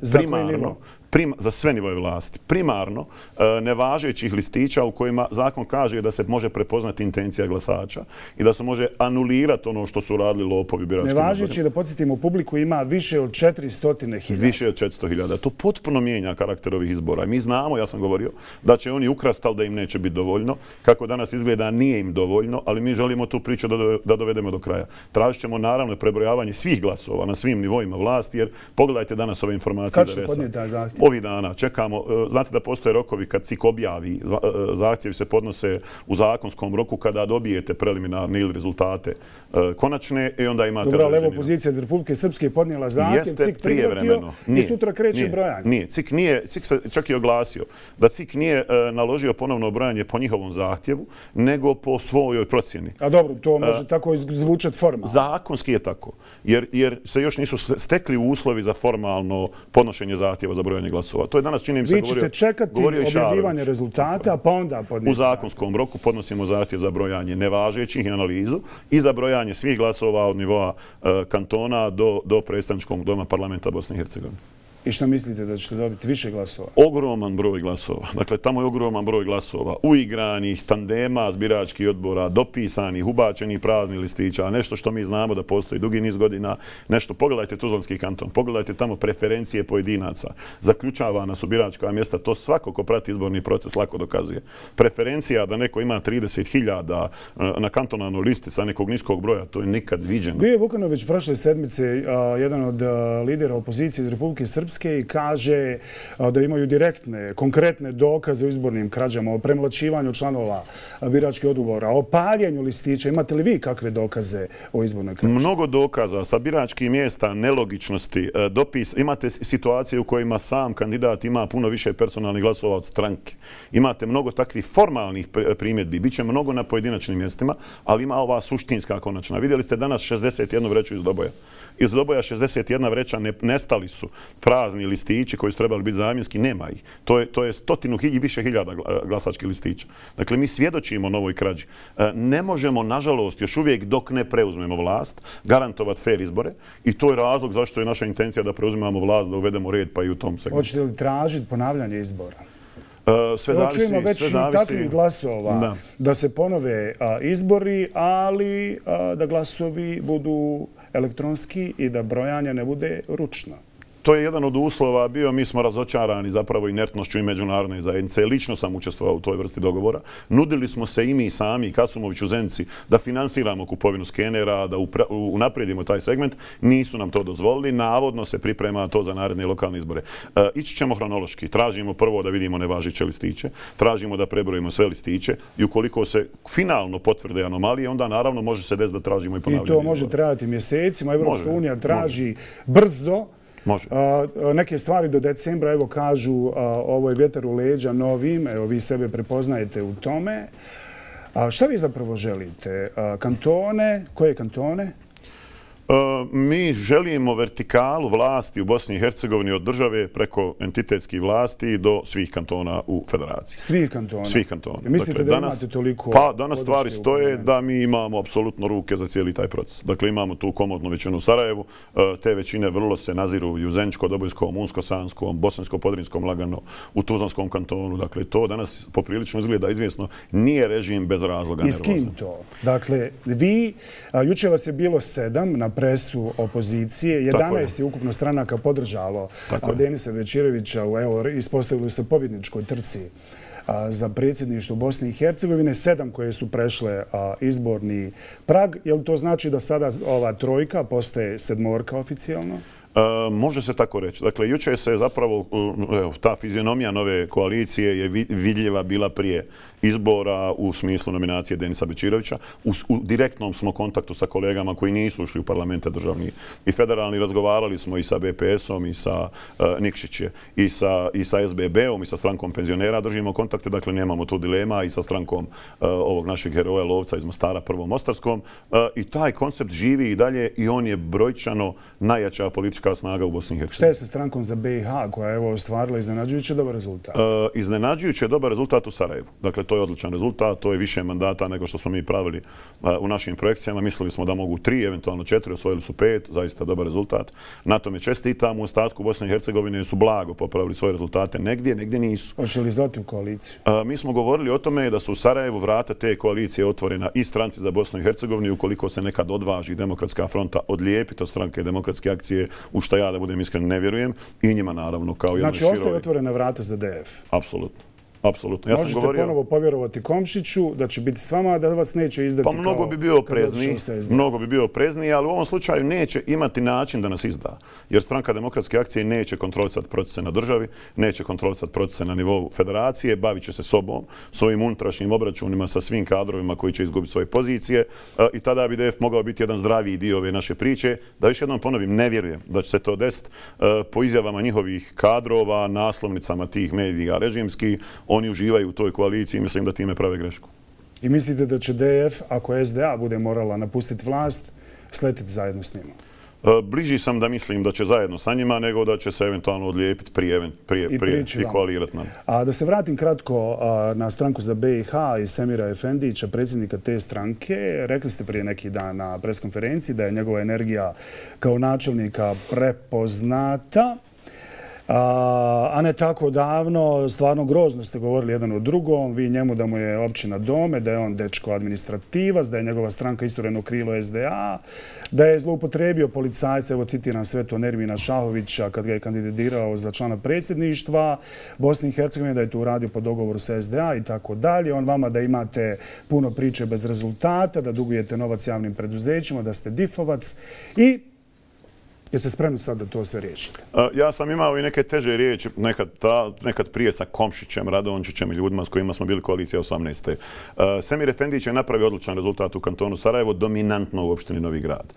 [SPEAKER 2] Za sve nivoje vlasti. Primarno nevažećih listića u kojima zakon kaže da se može prepoznati intencija glasača i da se može anulirati ono što su radili lopovi biračkim odborima.
[SPEAKER 1] Nevažeći, da podsjetimo, publiku ima više od 400.000.
[SPEAKER 2] Više od 400.000. To potpuno mijenja karakter ovih izbora. Mi znamo, ja sam govorio, da će oni ukrasti, ali da im neće biti dovoljno. Kako danas izgleda, nije im dovoljno, ali mi želimo tu priču da dovedemo do kraja. Tražit ćemo naravno prebrojavanje svih glasova na svim nivoima vlasti, jer pogledajte danas ove informacije.
[SPEAKER 1] Kad ćete podnijeti taj zahtjev?
[SPEAKER 2] Ovih dana čekamo. Znate da postoje rokovi kad CIK objavi. Zahtjevi se podnose u zakonskom roku kada dobijete preliminarne ili rezultate konačne i onda imate...
[SPEAKER 1] Dobro, ali opozicija iz Republike Srpske je podnijela zahtjev, CIK prihvatio i sutra kreće brojanje.
[SPEAKER 2] Nije. CIK se čak i oglasio da CIK nije naložio ponovno brojanje po njihovom zahtjevu, nego po svojoj procjeni.
[SPEAKER 1] A dobro, to može tako zvučati formalno.
[SPEAKER 2] Zakonski je tako, jer se još nisu stekli uslovi za formalno podnošenje zahtjeva za brojanje glasova. To je danas, čini mi se,
[SPEAKER 1] vi ćete čekati objavljivanje rezultata, pa onda podnijeti.
[SPEAKER 2] U zakonskom roku podnosimo zahtjev za brojanje nevažećih i analizu i za brojanje svih glasova od nivoa kantona do predstavničkog doma parlamenta Bosne i Hercegovine.
[SPEAKER 1] I što mislite da ćete dobiti više glasova?
[SPEAKER 2] Ogroman broj glasova. Dakle, tamo je ogroman broj glasova. Uigranih, tandema, zbiračkih odbora, dopisanih, ubačenih praznih listića. Nešto što mi znamo da postoji dugi niz godina. Nešto, pogledajte Tuzlanski kanton, pogledajte tamo preferencije pojedinaca. Zaključavana su biračka mjesta. To svako ko prati izborni proces lako dokazuje. Preferencija da neko ima 30.000 na kantonalnoj listi sa nekog niskog broja, to je nikad viđeno.
[SPEAKER 1] Bio je Vukanović prošle sedmice jedan od lidera opozicije iz Republike Srpske i kaže da imaju direktne, konkretne dokaze o izbornim krađama, o premlaćivanju članova biračkih odbora, o paljenju listića. Imate li vi kakve dokaze o izbornoj krađi?
[SPEAKER 2] Mnogo dokaza sa biračkih mjesta, nelogičnosti, dopis. Imate situacije u kojima sam kandidat ima puno više personalnih glasova od stranke. Imate mnogo takvih formalnih primjedbi. Biće mnogo na pojedinačnim mjestima, ali ima ova suštinska konačna. Vidjeli ste danas 61 vreću iz Doboja. Iz Doboja 61 vreća nestali su prazni listići koji su trebali biti zamjenski, nema ih. To je stotinu i više hiljada glasačkih listića. Dakle, mi svjedočimo novoj krađi. Ne možemo, nažalost, još uvijek dok ne preuzmemo vlast, garantovati fair izbore i to je razlog zašto je naša intencija da preuzimamo vlast, da uvedemo red pa i u tom segmentu.
[SPEAKER 1] Hoćete li tražiti ponavljanje izbora?
[SPEAKER 2] Sve zavisi.
[SPEAKER 1] Čujemo već takvih glasova da se ponove izbori, ali da glasovi budu elektronski i da brojanje ne bude ručno.
[SPEAKER 2] To je jedan od uslova bio, mi smo razočarani zapravo inertnošću i međunarodne zajednice. Lično sam učestvovao u toj vrsti dogovora. Nudili smo se i mi sami, Kasumović u Zenici, da finansiramo kupovinu skenera, da unaprijedimo taj segment. Nisu nam to dozvolili. Navodno se priprema to za naredne lokalne izbore. Ići ćemo hronološki. Tražimo prvo da vidimo nevažeće listiće. Tražimo da prebrojimo sve listiće i ukoliko se finalno potvrde anomalije, onda naravno može se desiti da tražimo i ponavljanje izbora.
[SPEAKER 1] I to može trajati mjesecima. Evropska unija traži brzo neke stvari do decembra, evo kažu, ovo je vjetar u leđa novim, evo vi sebe prepoznajete u tome. Šta vi zapravo želite? Kantone? Koje kantone?
[SPEAKER 2] Mi želimo vertikalu vlasti u Bosni i Hercegovini od države preko entitetskih vlasti do svih kantona u federaciji.
[SPEAKER 1] Svih kantona?
[SPEAKER 2] Svih kantona.
[SPEAKER 1] Mislite da imate toliko...
[SPEAKER 2] Pa danas stvari stoje da mi imamo apsolutno ruke za cijeli taj proces. Dakle, imamo tu komodnu većinu u Sarajevu. Te većine vrlo se naziru u Zeničko-Dobojskom, Unsko-Sanskom, Bosansko-Podrinskom lagano, u Tuzlanskom kantonu. Dakle, to danas poprilično izgleda izvjesno. Nije režim bez razloga nervoza.
[SPEAKER 1] I s kim to? Dakle, vi, jučer vas je bilo 7 na presu opozicije. 11 je ukupno stranaka podržalo Denisa Bećirovića, ispostavili se pobjedničkoj trci za predsjedništvo Bosne i Hercegovine, 7 koje su prešle izborni prag. Je li to znači da sada ova trojka postaje sedmorka oficijalno?
[SPEAKER 2] Može se tako reći. Dakle, jučer se zapravo ta fizionomija nove koalicije je vidljiva bila prije izbora u smislu nominacije Denisa Bećirovića. U direktnom smo kontaktu sa kolegama koji nisu ušli u parlamente državni i federalni. Razgovarali smo i sa BPS-om i sa Nikšićem i sa SBB-om i sa strankom penzionera. Držimo kontakte, dakle nemamo tu dilema i sa strankom ovog našeg heroja Lovca iz Mostara, Prvom Mostarskom. I taj koncept živi i dalje i on je brojčano najjača politička snaga u Bosni i Hercegovini.
[SPEAKER 1] Šta je sa strankom za BiH koja je ostvarila iznenađujuće dobar rezultat?
[SPEAKER 2] Iznenađujuće dobar rezultat u Sarajevu. Dakle, to je odličan rezultat, to je više mandata nego što smo mi pravili u našim projekcijama. Mislili smo da mogu 3, eventualno 4, osvojili su 5, zaista dobar rezultat. Na tome čestitam. U ostatku Bosne i Hercegovine su blago popravili svoje rezultate negdje nisu.
[SPEAKER 1] Hoće li zvati u koaliciju?
[SPEAKER 2] Mi smo govorili o tome da su u Sarajevu vrata te koalicije otvorena i stranci za Bosnu i Hercegovinu ukoliko se nekad odvaži Demokratska fronta odlijepiti od stranke Demokratske akcije, u što ja da budem iskren ne vjerujem, i njima naravno kao jednoj široj.
[SPEAKER 1] Znači, ostaje otvorena vrata za DF?
[SPEAKER 2] Apsolutno. Apsolutno. Ja
[SPEAKER 1] možete ponovo povjerovati Komšiću da će biti s vama, da vas neće izdati kao...
[SPEAKER 2] Pa mnogo bi bio oprezniji, ali u ovom slučaju neće imati način da nas izda. Jer stranka Demokratske akcije neće kontrolisati procese na državi, neće kontrolisati procese na nivou federacije, bavit će se sobom, svojim unutrašnjim obračunima sa svim kadrovima koji će izgubiti svoje pozicije i tada bi DF mogao biti jedan zdraviji dio ove naše priče. Da još jednom ponovim, ne vjerujem da će se to desiti po izjavama njihovih kadrova, naslovnicama tih medija režimskih. Oni uživaju u toj koaliciji i mislim da time prave grešku.
[SPEAKER 1] I mislite da će DF, ako SDA bude morala napustiti vlast, sletiti zajedno s njima?
[SPEAKER 2] Bliži sam da mislim da će zajedno sa njima, nego da će se eventualno odlijepiti prije i koalirati nam.
[SPEAKER 1] A da se vratim kratko na stranku za BiH i Semira Efendića, predsjednika te stranke. Rekli ste prije neki dan na preskonferenciji da je njegova energija kao načelnika prepoznata. A ne tako davno, stvarno grozno ste govorili jedan o drugom, vi njemu da mu je općina Dome, da je on dečko administrativac, da je njegova stranka istureno krilo SDA, da je zloupotrebio policajca, evo citiram sve to Nermina Šahovića kad ga je kandidirao za člana predsjedništva Bosne i Hercegovine, da je to uradio po dogovoru sa SDA i tako dalje. On vama da imate puno priče bez rezultata, da dugujete novac javnim preduzećima, da ste difovac i jeste spremni sad da to sve riješite?
[SPEAKER 2] Ja sam imao i neke teže riječi, nekad prije sa Komšićem, Radončićem i ljudima s kojima smo bili koalicija 18. Semir Efendić je napravio odličan rezultat u kantonu Sarajevo, dominantno u opštini Novi Grad.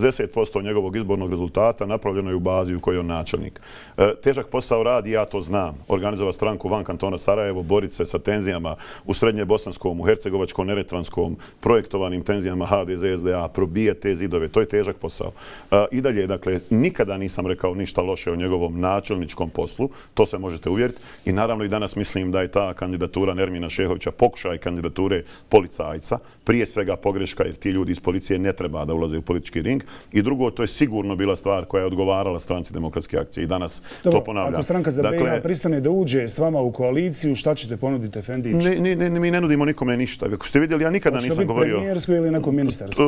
[SPEAKER 2] 60% njegovog izbornog rezultata napravljeno je u bazi u kojoj je on načelnik. Težak posao radi, ja to znam. Organizovati stranku van kantona Sarajevo, boriti se sa tenzijama u Srednje Bosanskom, u Hercegovačkom, Neretvanskom, projektovanim tenzijama HDZ, SDA, probijati te zidove. To je težak posao. I dalje, dakle, nikada nisam rekao ništa loše o njegovom načelničkom poslu, to se možete uvjeriti. I naravno i danas mislim da je ta kandidatura Nermina Šehovića pokušaj kandidature policajca, prije svega pogreška jer ti ljudi iz policije ne treba da ulaze u politički ring. I drugo, to je sigurno bila stvar koja je odgovarala stranci Demokratske akcije i danas to ponavljam.
[SPEAKER 1] Ako stranka za BiH pristane da uđe s vama u koaliciju, šta ćete ponuditi Efendić?
[SPEAKER 2] Mi ne nudimo nikome ništa. Ako ste vidjeli, ja nikada nisam govorio...
[SPEAKER 1] Premijersko ili neko ministarsko?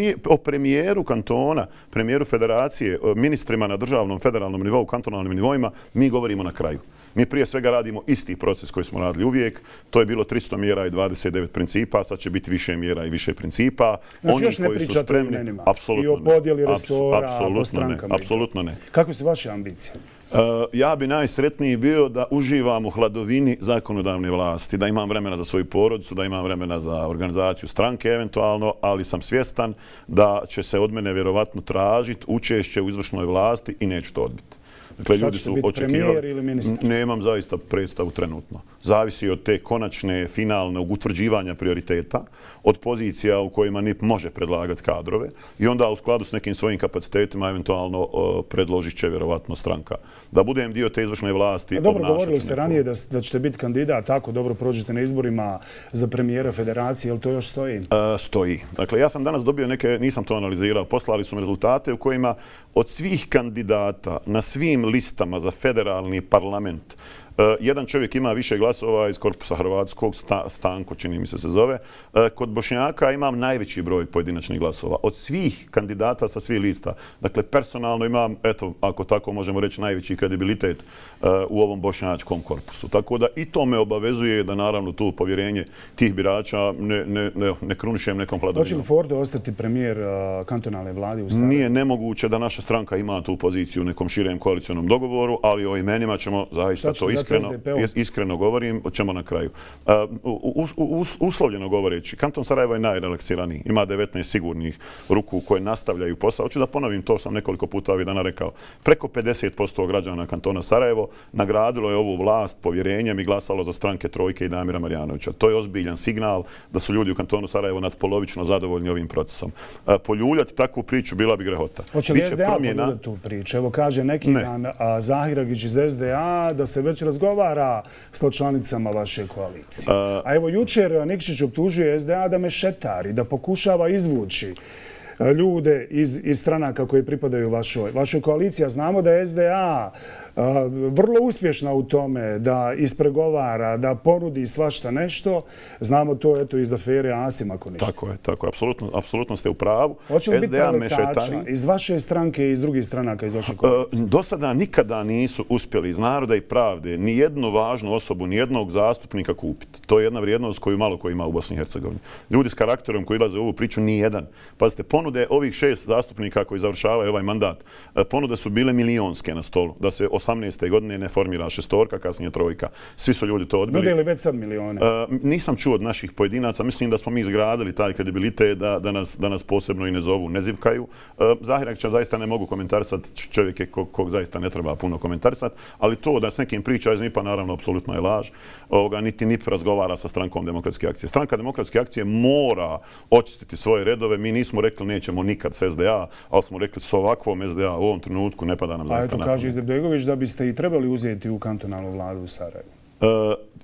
[SPEAKER 2] O premijeru kantona, premijeru federacije, ministrima na državnom, federalnom nivou, kantonalnim nivoima, mi govorimo na kraju. Mi prije svega radimo isti proces koji smo radili uvijek. To je bilo 300 mjera i 29 principa, sad će biti više mjera i više principa.
[SPEAKER 1] Znači još ne pričate o imenima i o podjeli resora, o strankama?
[SPEAKER 2] Apsolutno ne.
[SPEAKER 1] Kakve su vaše ambicije?
[SPEAKER 2] Ja bi najsretniji bio da uživam u hladovini zakonodavne vlasti, da imam vremena za svoju porodicu, da imam vremena za organizaciju stranke eventualno, ali sam svjestan da će se od mene vjerovatno tražiti učešće u izvršnoj vlasti i neću to odbiti. Dakle,
[SPEAKER 1] šta ćete biti, premijer ili ministar?
[SPEAKER 2] Nemam zaista predstavu trenutno. Zavisi od te konačne, finalnog utvrđivanja prioriteta, od pozicija u kojima NIP može predlagati kadrove i onda u skladu s nekim svojim kapacitetima eventualno predložit će vjerovatno stranka. Da budem dio te izvršne vlasti...
[SPEAKER 1] Dobro, govorili ste ranije da ćete biti kandidat, tako dobro prođete na izborima za premijera federacije, jel to još stoji?
[SPEAKER 2] Stoji. Dakle, ja sam danas dobio neke, nisam to analizirao, poslali su mi rezultate u kojima od svih kandidata na svim listama za federalni parlament jedan čovjek ima više glasova iz korpusa hrvatskog, Stanko čini mi se zove. Kod Bošnjaka imam najveći broj pojedinačnih glasova. Od svih kandidata sa svih lista. Dakle, personalno imam, eto, ako tako možemo reći, najveći kredibilitet u ovom bošnjačkom korpusu. Tako da i to me obavezuje da naravno tu povjerenje tih birača ne krunišem nekom hladovinom.
[SPEAKER 1] Hoće li Fordo ostati premijer kantonalne vlade u Sarajevu?
[SPEAKER 2] Nije nemoguće da naša stranka ima tu poziciju u nekom širem koalicionom dogovoru, ali o imenima ćemo zaista to iskreno govorim, ćemo na kraju. Uslovljeno govoreći, kanton Sarajevo je najrelaksiraniji. Ima 19 sigurnih ruku koje nastavljaju posao. Hoću da ponovim, to sam nekoliko puta ovih dana rekao. Preko 50% građana kantona Sarajevo nagradilo je ovu vlast povjerenjem i glasalo za stranke Trojke i Damira Marjanovića. To je ozbiljan signal da su ljudi u kantonu Sarajevo nadpolovično zadovoljni ovim procesom. Poljuljati takvu priču bila bi grehota.
[SPEAKER 1] Hoće li SDA poljuljati tu priču? Evo kaže neki dan Zahiragić iz SDA da se već razgovara s članicama vaše koalicije. A evo jučer Nikšić optužuje SDA da mešetari, da pokušava izvući ljude iz stranaka koje pripadaju vašoj koaliciji. Znamo da je SDA vrlo uspješna u tome da ispregovara, da ponudi svašta nešto. Znamo to eto iz afere Asim ako ništa.
[SPEAKER 2] Tako je. Apsolutno ste u pravu.
[SPEAKER 1] Hoće li biti preletača iz vaše stranke i iz drugih stranaka iz vaše koalicije?
[SPEAKER 2] Do sada nikada nisu uspjeli iz Naroda i Pravde ni jednu važnu osobu, ni jednog zastupnika kupiti. To je jedna vrijednost koju malo ko ima u Bosni i Hercegovini. Ljudi s karakterom koji ilaze u ovu priču, ni jedan. Pazite, ponude ovih 6 zastupnika koji završavaju ovaj mandat, ponude su bile milionske na stolu, da se 18. godine ne formira šestorka, kasnije trojka. Svi su ljudi to odbili.
[SPEAKER 1] Nude li već sad milijone?
[SPEAKER 2] Nisam čuo od naših pojedinaca. Mislim da smo mi izgradili taj kredibilitet da nas posebno i ne zovu, ne zivkaju. Zahiragića zaista ne mogu komentarisati, čovjek je kog zaista ne treba puno komentarisati, ali to da s nekim priča iz NIP-a naravno apsolutno je laž. Niti NIP razgovara sa strankom Demokratske akcije. Stranka Demokratske akcije mora očistiti svoje redove. Mi nismo rekli nećemo nikad s SDA, ali smo rekli s ovakvom SDA u ovom trenutku ne pada nam zaista na pamet.
[SPEAKER 1] Kaže Izetbegović da biste i trebali uzeti u kantonalnu vladu u Sarajevu.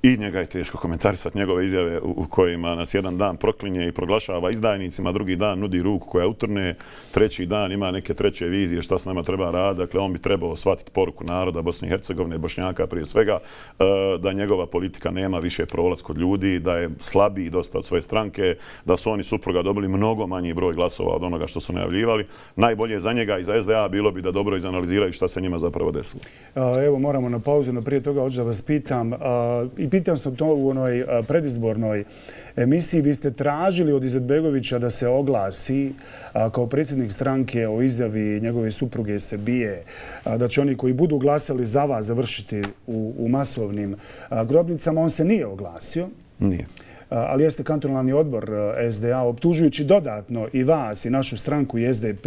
[SPEAKER 2] I njega je teško komentarisati, njegove izjave u kojima nas jedan dan proklinje i proglašava izdajnicima, drugi dan nudi ruku koja utrne, treći dan ima neke treće vizije šta s nama treba raditi. Dakle, on bi trebao shvatiti poruku naroda Bosne i Hercegovine, Bošnjaka prije svega, da njegova politika nema više prolaz kod ljudi, da je slabiji dosta od svoje stranke, da su oni supruga dobili mnogo manji broj glasova od onoga što su najavljivali. Najbolje za njega i za SDA bilo bi da dobro izanaliziraju šta se njima zapravo desilo.
[SPEAKER 1] Evo, moramo na pauzu, no prije toga hoću da vas pitam. I pitam sam to u onoj predizbornoj emisiji. Vi ste tražili od Izetbegovića da se oglasi kao predsjednik stranke o izjavi njegove supruge Sebije, da će oni koji budu glasali za vas završiti u masovnim grobnicama. On se nije oglasio.
[SPEAKER 2] Nije.
[SPEAKER 1] Ali jeste kantonalni odbor SDA, optužujući dodatno i vas i našu stranku i SDP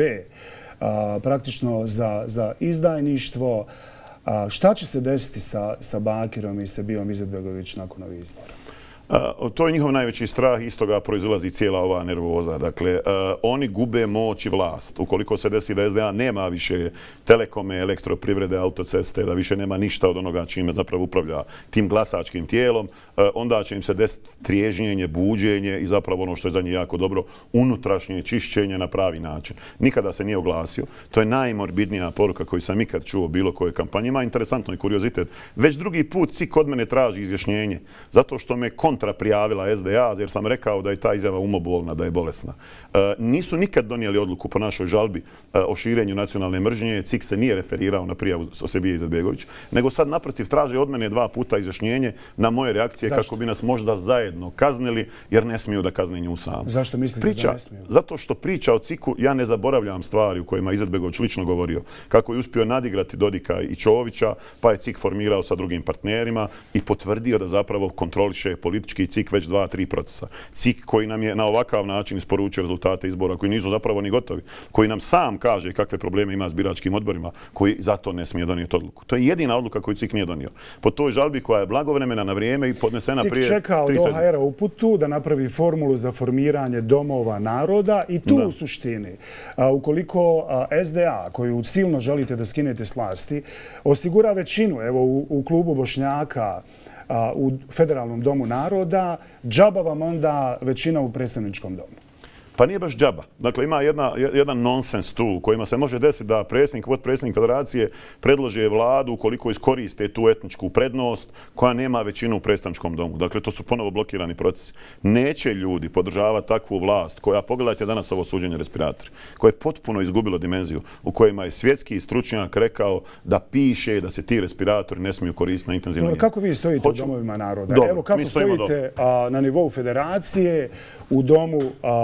[SPEAKER 1] praktično za izdajništvo. Šta će se desiti sa Bakirom i Sebijom Izetbegović nakon ovih izbora?
[SPEAKER 2] To je njihov najveći strah, iz toga proizilazi cijela ova nervoza. Dakle, oni gube moć i vlast. Ukoliko se desi da SDA nema više telekome, elektroprivrede, autoceste, da više nema ništa od onoga čime zapravo upravlja tim glasačkim tijelom, onda će im se desiti triježnjenje, buđenje i zapravo ono što je za njih jako dobro, unutrašnje čišćenje na pravi način. Nikada se nije oglasio. To je najmorbidnija poruka koju sam ikad čuo bilo koje kampanji. Ima interesantno i kuriozitet. Već drugi put CIK od mene traži izjašnjenje. Zato što me kontra prijavila SDA, jer sam rekao da je ta izjava umobolna, da je bolesna. Nisu nikad donijeli odluku po našoj žalbi o širenju nacionalne mržnje. CIK se nije referirao na prijavu Sebije Izetbegović, nego sad naprotiv traže od mene 2 puta izjašnjenje na moje reakcije. Zašto? Kako bi nas možda zajedno kaznili, jer ne smiju da kazne nju sam.
[SPEAKER 1] Zašto mislite da ne smiju?
[SPEAKER 2] Zato što priča o CIK-u, ja ne zaboravljam stvari u kojima Izetbegović lično govorio. Kako je uspio nadigrati Dodika i Čovića, pa je CIK formirao sa drugim partnerima i potvrdio da zapravo kontroliše politički CIK već 2-3 procesa. CIK koji nam je na ovakav način isporučio rezultate izbora koji nisu zapravo ni gotovi, koji nam sam kaže kakve probleme ima s biračkim odborima, koji zato ne smije donijeti odluku. To je jedina odluka koju CIK nije donio. Po toj žalbi koja je blagovremena na vrijeme i podnesena prije 3 sedmice.
[SPEAKER 1] CIK čeka od OHR-a uputu da napravi formulu za formiranje domova naroda i tu u suštini, ukoliko SDA, koju silno želite da skinete s vlasti, osigura većinu, evo u klubu Bošnjaka, u Federalnom domu naroda, džaba vam onda većina u predstavničkom domu?
[SPEAKER 2] Pa nije baš džaba. Dakle, ima jedan nonsens tu u kojima se može desiti da predsjednik, potpredsjednik federacije predlože vladu ukoliko iskoriste tu etničku prednost koja nema većinu u predstavničkom domu. Dakle, to su ponovo blokirani procesi. Neće ljudi podržavati takvu vlast koja, pogledajte danas ovo suđenje respiratora, koje je potpuno izgubilo dimenziju, u kojima je svjetski stručnjak rekao da piše da se ti respiratori ne smiju koristiti na intenzivno njegu.
[SPEAKER 1] Kako vi stojite u domovima naroda? Evo kako stojite na nivou federacije, u domu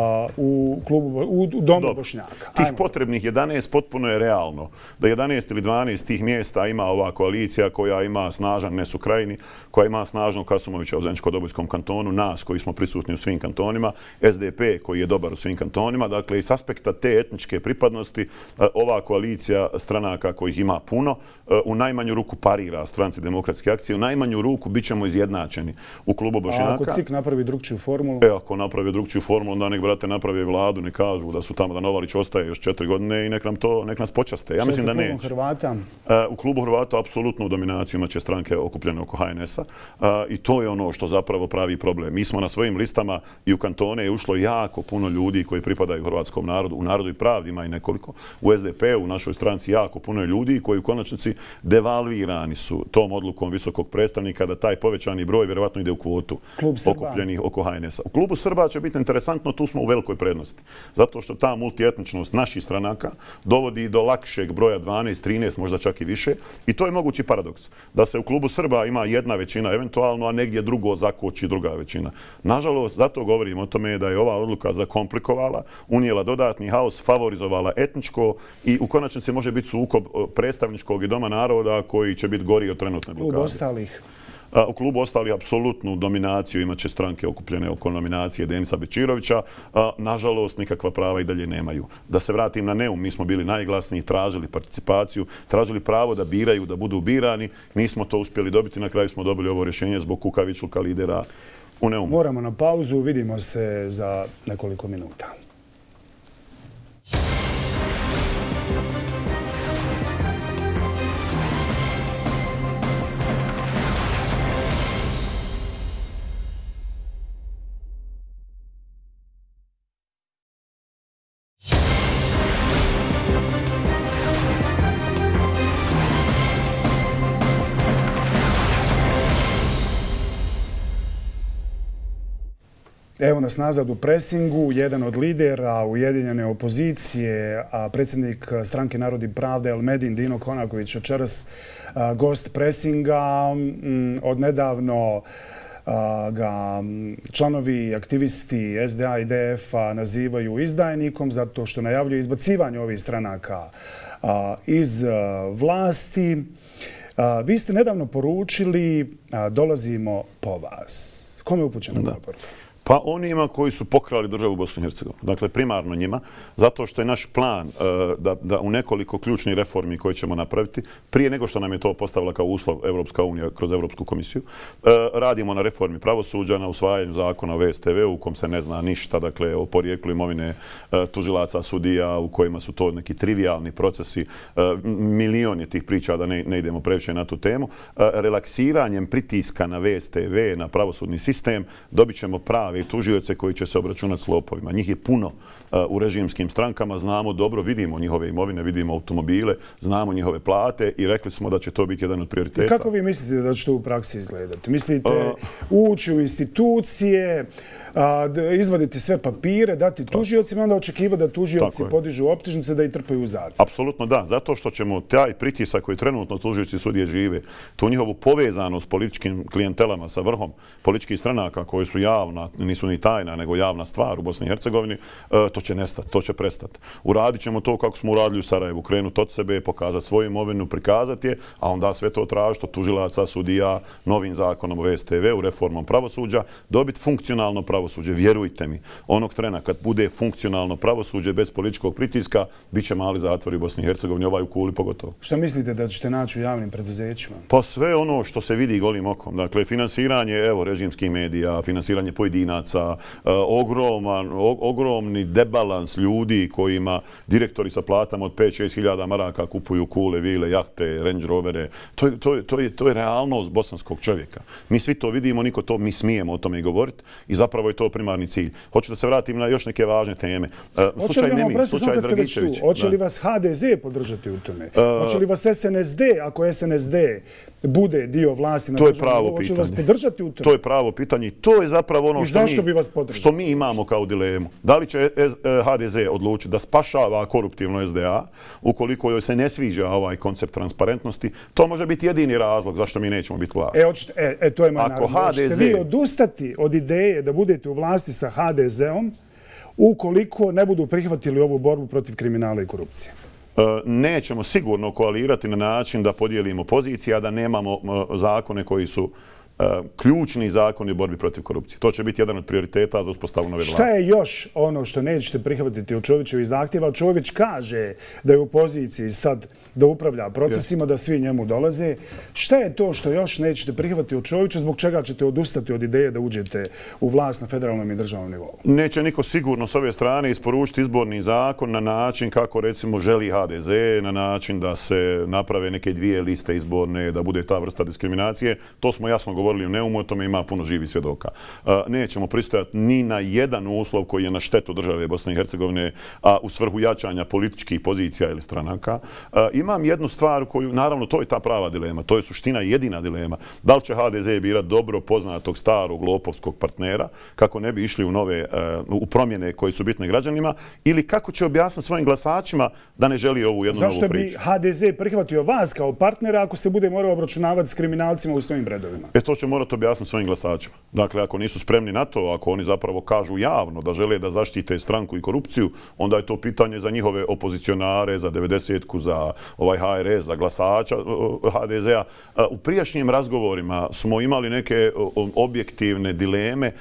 [SPEAKER 1] u domu Bošnjaka.
[SPEAKER 2] Tih potrebnih 11 potpuno je realno. Da 11 ili 12 tih mjesta ima ova koalicija koja ima snažan Nes u Krajini, koja ima snažnog Kasumovića u Zeničko-Dobojskom kantonu, nas koji smo prisutni u svim kantonima, SDP koji je dobar u svim kantonima. Dakle, iz aspekta te etničke pripadnosti ova koalicija stranaka kojih ima puno, u najmanju ruku parira Stranci demokratske akcije, u najmanju ruku bit ćemo izjednačeni u klubu Bošnjaka.
[SPEAKER 1] A ako CIK napravi drugčiju formulu?
[SPEAKER 2] Ako napravi drugčiju formulu, onda nek brate napravi vladu, ne kažu da su tamo, da Novalić ostaje još 4 godine i nek nas počaste. Ja mislim da neće.
[SPEAKER 1] Što je sa klubom Hrvata?
[SPEAKER 2] U klubu Hrvata apsolutnu dominaciju imaće stranke okupljene oko HNS-a i to je ono što zapravo pravi problem. Mi smo na svojim listama i u kantone je ušlo jako puno ljudi koji pripadaju hrvatskom narodu. U Narodu i pravdi ima i nekoliko. U SDP-u, u našoj stranci, jako puno ljudi koji u konačnici devalvirani su tom odlukom visokog predstavnika da taj povećani broj vjerovatno ide u kvotu okupljenih oko HNS-a. U klubu Srba će biti interesantno, tu smo u velikoj prednosti. Zato što ta multietničnost naših stranaka dovodi do lakšeg broja 12, 13, možda čak i više. I to je mogući paradoks. Da se u klubu Srba ima jedna većina eventualno, a negdje drugo zakoči druga većina. Nažalost, zato govorim o tome da je ova odluka zakomplikovala, unijela dodatni haos, favorizovala etničko i u konačnici može biti sukob predstavničkog i doma naroda koji će biti gori od trenutne blokade.
[SPEAKER 1] Klub ostalih?
[SPEAKER 2] U klubu ostali apsolutnu dominaciju, imat će stranke okupljene oko nominacije Denisa Bečirovića. Nažalost, nikakva prava i dalje nemaju. Da se vratim na Neum, mi smo bili najglasniji, tražili participaciju, tražili pravo da biraju, da budu birani. Nismo to uspjeli dobiti, na kraju smo dobili ovo rješenje zbog kukavičluka lidera u Neumu.
[SPEAKER 1] Moramo na pauzu, vidimo se za nekoliko minuta. Evo nas nazad u presingu, jedan od lidera Ujedinjene opozicije, a predsjednik stranke Narod i pravda Elmedin Dino Konaković, večeras gost presinga. Odnedavno ga članovi i aktivisti SDA i DF-a nazivaju izdajnikom zato što najavljuje izbacivanje ovih stranaka iz vlasti. Vi ste nedavno poručili dolazimo po vas. Kome je upućena ta poruka?
[SPEAKER 2] Pa onima koji su pokrali državu Bosnu i Hercegovinu. Dakle, primarno njima, zato što je naš plan da u nekoliko ključnih reformi koje ćemo napraviti, prije nego što nam je to postavila kao uslov Evropska unija kroz Evropsku komisiju, radimo na reformi pravosuđa, na usvajanju zakona o VSTV-u u kom se ne zna ništa, dakle, o porijeklu imovine tužilaca, sudija, u kojima su to neki trivialni procesi. Milion je tih priča, da ne idemo previše na tu temu. Relaksiranjem pritiska na VSTV, na pravosudni sistem, dobit ćemo pravi i tužioce koji će se obračunati s lopovima. Njih je puno u režimskim strankama, znamo dobro, vidimo njihove imovine, vidimo automobile, znamo njihove plate i rekli smo da će to biti jedan od prioriteta.
[SPEAKER 1] I kako vi mislite da će to u praksi izgledati? Mislite ući u institucije, izvaditi sve papire, dati tužiocima, onda očekivati da tužioci podižu optužnice da ih trpaju u zatvor?
[SPEAKER 2] Apsolutno da, zato što ćemo taj pritisak koji trenutno tužioci sudije žive, tu njihovu povezanost s političkim klijentelama sa vrhom političkih stranaka koje su javna, nisu ni tajna, nego javna stvar u Bosni i Hercegovini, to će nestati, to će prestati. Uradit ćemo to kako smo uradili u Sarajevu, krenuti od sebe, pokazati svoju imovinu, prikazati je, a onda sve to tražiti od tužilaca, sudija, novim zakonom o VSTV-u, reformom pravosuđa, dobiti funkcionalno pravosuđe. Vjerujte mi, onog trena kad bude funkcionalno pravosuđe bez političkog pritiska, bit će mali zatvori u Bosni i Hercegovini, ovaj u Kuli pogotovo.
[SPEAKER 1] Šta mislite da ćete naći u javnim preduzećima?
[SPEAKER 2] Pa sve ono što se vidi golim okom. Dakle, finansiranje, evo, režimskih medija, finansiranje pojedinaca, ogromni debalans ljudi kojima direktori sa platama od 5-6 hiljada maraka kupuju kule, vile, jahte, Range Rovere. To je realnost bosanskog čovjeka. Mi svi to vidimo, niko to, mi smijemo o tome i govoriti i zapravo je to primarni cilj. Hoću da se vratim na još neke važne teme. Slučaj Memi, slučaj Dragičević.
[SPEAKER 1] Hoće li vas HDZ podržati u tome? Hoće li vas SNSD, ako SNSD bude dio vlasti na državu, hoće li vas podržati u tome?
[SPEAKER 2] To je pravo pitanje i to je zapravo ono
[SPEAKER 1] što
[SPEAKER 2] mi imamo kao dilemu. Da li će HDZ odlučiti da spašava koruptivno SDA ukoliko joj se ne sviđa ovaj koncept transparentnosti? To može biti jedini razlog zašto mi nećemo biti vlast.
[SPEAKER 1] To je moj narod. Hoćete vi odustati od ideje da budete u vlasti sa HDZ-om ukoliko ne budu prihvatili ovu borbu protiv kriminala i korupcije?
[SPEAKER 2] Nećemo sigurno koalirati na način da podijelimo pozicije, a da nemamo zakone koji su ključni zakoni u borbi protiv korupcije. To će biti jedan od prioriteta za uspostavu nove vlasti.
[SPEAKER 1] Šta je još ono što nećete prihvatiti od Čovićevih zahtjeva? Čović kaže da je u poziciji sad da upravlja procesima, da svi njemu dolaze. Šta je to što još nećete prihvatiti od Čovića? Zbog čega ćete odustati od ideje da uđete u vlast na federalnom i državnom nivou?
[SPEAKER 2] Neće niko sigurno s ove strane isporučiti izborni zakon na način kako recimo želi HDZ, na način da se naprave neke dvije liste izborne, da bude ta vrsta diskriminacije. To smo jasno govorili u Neumu, o tome ima puno živih svjedoka. Nećemo pristojati ni na jedan uslov koji je na štetu države Bosne i Hercegovine, a u svrhu jačanja političkih pozicija ili stranaka. Imam jednu stvar koju, naravno, to je ta prava dilema, to je suština i jedina dilema. Da li će HDZ birati dobro poznatog starog lopovskog partnera, kako ne bi išli u promjene koje su bitne građanima, ili kako će objasniti svojim glasačima da ne želi ovu jednu novu priču.
[SPEAKER 1] Zašto bi HDZ prihvatio vas kao partnera ako se bude morao obračunavati s kriminalcima u svojim redovima?
[SPEAKER 2] To će morati objasniti svojim glasačima. Dakle, ako nisu spremni na to, ako oni zapravo kažu javno da žele da zaštite stranku i korupciju, onda je to pitanje za njihove opozicionare, za 90-ku, za ovaj HRS, za glasača HDZ-a. U prijašnjim razgovorima smo imali neke objektivne dileme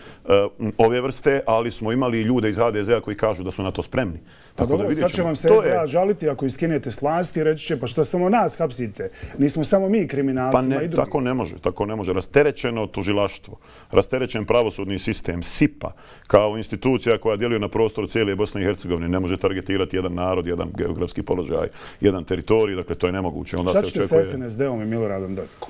[SPEAKER 2] ove vrste, ali smo imali i ljude iz HDZ-a koji kažu da su na to spremni.
[SPEAKER 1] Pa dobro, sad će vam se SDA žaliti ako iskinete s vlasti i reći će pa što samo nas hapsite? Nismo samo mi kriminalci,
[SPEAKER 2] pa ne, tako ne može. Rasterećeno tužilaštvo, rasterećen pravosudni sistem, SIPA, kao institucija koja djeluje na prostoru cijele Bosne i Hercegovine, ne može targetirati jedan narod, jedan geografski položaj, jedan teritorij, dakle to je nemoguće.
[SPEAKER 1] Šta ćete sa SNSD-om i Miloradom Dodikom?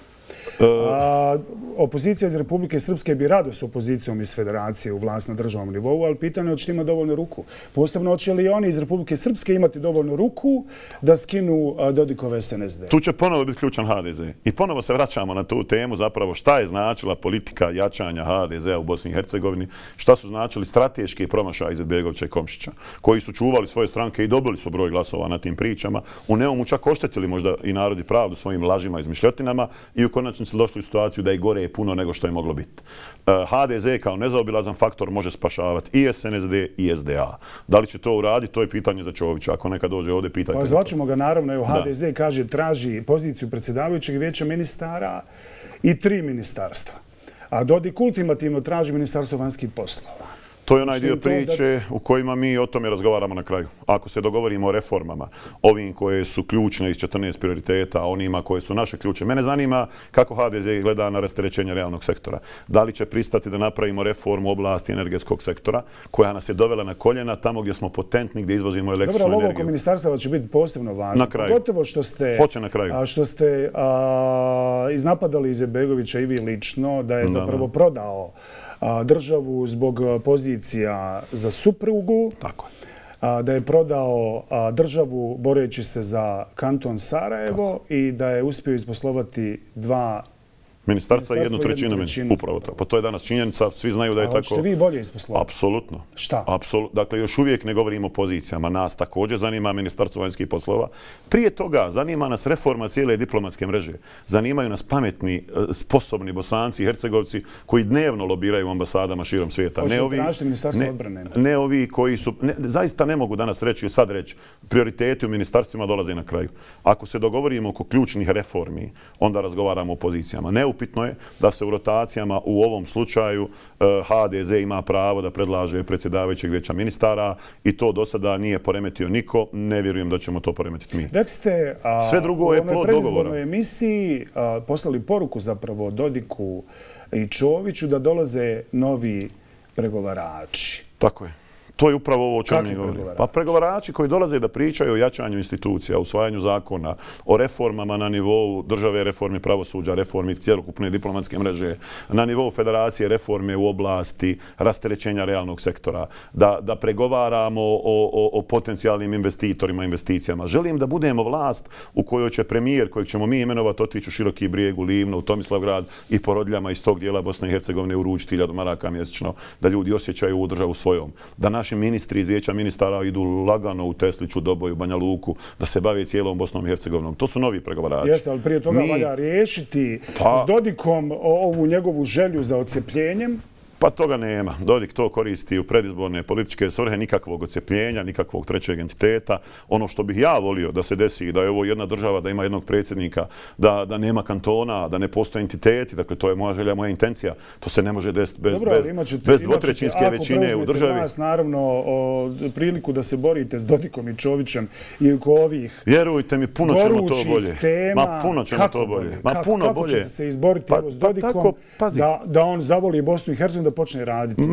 [SPEAKER 1] Opozicija iz Republike Srpske bi rado s opozicijom iz Federacije u vlast na državnom nivou, ali pitanje je hoće li imati dovoljno ruku. Posebno hoće li oni iz Republike Srpske imati dovoljno ruku da skinu Dodikove SNSD.
[SPEAKER 2] Tu će ponovo biti ključan HDZ. I ponovo se vraćamo na tu temu zapravo šta je značila politika jačanja HDZ-a u Bosni i Hercegovini, šta su značili strateški promašaj Izetbegovića i Komšića, koji su čuvali svoje stranke i dobili su broj glasova na tim pričama. U Neumu čak oštetili možda i narod i pravdu svojim lažima i izmišljotinama i u konačnici došli u situaciju da je gore puno nego što je moglo biti. HDZ kao nezaobilazan faktor može spašavati i SNSD i SDA. Da li će to uraditi, to je pitanje za Čovića. Ako nekad dođe ovdje, pitajte.
[SPEAKER 1] Pa zvaćemo ga naravno, evo HDZ kaže traži poziciju predsjedavajućeg vijeća ministara i 3 ministarstva. A Dodik ultimativno traži ministarstvo vanjskih poslova.
[SPEAKER 2] To je onaj dio priče u kojima mi o tome razgovaramo na kraju. Ako se dogovorimo o reformama, ovim koje su ključne iz 14 prioriteta, onima koje su naše ključe. Mene zanima kako HDZ gleda na rasterećenje realnog sektora. Da li će pristati da napravimo reformu u oblasti energetskog sektora, koja nas je dovela na koljena tamo gdje smo potentni, gdje izvozimo električnu energiju.
[SPEAKER 1] Dobro, ovo oko ministarstava će biti posebno važno.
[SPEAKER 2] Na kraju.
[SPEAKER 1] Pogotovo što ste iznapadali Izetbegovića i vi lično, da je zapravo prodao državu zbog pozicija za suprugu,
[SPEAKER 2] tako
[SPEAKER 1] je. Da je prodao državu boreći se za kanton Sarajevo i da je uspio isposlovati 2
[SPEAKER 2] ministarstva i 1/3 upravo to. Pa to je danas činjenica, svi znaju da je tako. A
[SPEAKER 1] hoćete vi bolje isposlovati?
[SPEAKER 2] Apsolutno.
[SPEAKER 1] Šta?
[SPEAKER 2] Apsolutno. Dakle, još uvijek ne govorimo o pozicijama. Nas također zanima Ministarstvo vanjskih poslova. Prije toga zanima nas reforma cijele diplomatske mreže. Zanimaju nas pametni, sposobni Bosanci i Hercegovci koji dnevno lobiraju u ambasadama širom svijeta. Ne ovi koji su, zaista ne mogu danas reći i sad reći, prioriteti u ministarstvima dolaze na kraju. Ako se dogovorimo oko ključnih reformi, onda razgovaramo o pozicijama. Neupitno je da se u rotacijama u ovom slučaju HDZ ima pravo da predlaže predsjedavajućeg vijeća ministara i to do sada nije poremetio niko. Ne vjerujem da ćemo to poremetiti mi.
[SPEAKER 1] Rekli ste
[SPEAKER 2] sve drugo je plod dogovora. U
[SPEAKER 1] predizbornoj emisiji poslali poruku zapravo Dodiku i Čoviću da dolaze novi pregovarači.
[SPEAKER 2] Tako je. To je upravo ovo o čemu mi govorimo. Pa pregovarači koji dolaze da pričaju o jačanju institucija, o usvajanju zakona, o reformama na nivou države, reformi pravosuđa, reformi cjelokupne diplomatske mreže, na nivou federacije, reforme u oblasti rasterećenja realnog sektora, da pregovaramo o potencijalnim investitorima, investicijama. Želim da budemo vlast u kojoj će premijer, kojeg ćemo mi imenovati, otići u Široki Brijeg, u Livno, u Tomislavgrad i porodljama iz tog dijela Bosne i Hercegovine uručiti 1000 maraka mjesečno, da ljudi osjećaju ovu državu svojom. Da naši ministri iz vijeća ministara idu lagano u Tesliću, Doboju, Banja Luku, da se bave cijelom Bosnom i Hercegovinom. To su novi pregovarači.
[SPEAKER 1] Jeste, ali prije toga valja riješiti s Dodikom ovu njegovu želju za odcepljenjem.
[SPEAKER 2] Pa toga nema. Dodik to koristi u predizborne političke svrhe, nikakvog odcepljenja, nikakvog trećeg entiteta. Ono što bih ja volio da se desi, da je ovo jedna država, da ima jednog predsjednika, da nema kantona, da ne postoje entiteti, dakle to je moja želja, moja intencija. To se ne može desiti bez dvotrećinske većine u državi.
[SPEAKER 1] Ako preuzmete vas, naravno, priliku da se borite s Dodikom i Čovićem i oko ovih
[SPEAKER 2] vjerujte mi, puno ćemo to bolje.
[SPEAKER 1] Tema,
[SPEAKER 2] ma puno ćemo to bolje. Ma puno
[SPEAKER 1] kako
[SPEAKER 2] bolje.
[SPEAKER 1] ćete se izboriti s Dodikom da on zavoli Bosnu i Hercegovinu, da počne raditi.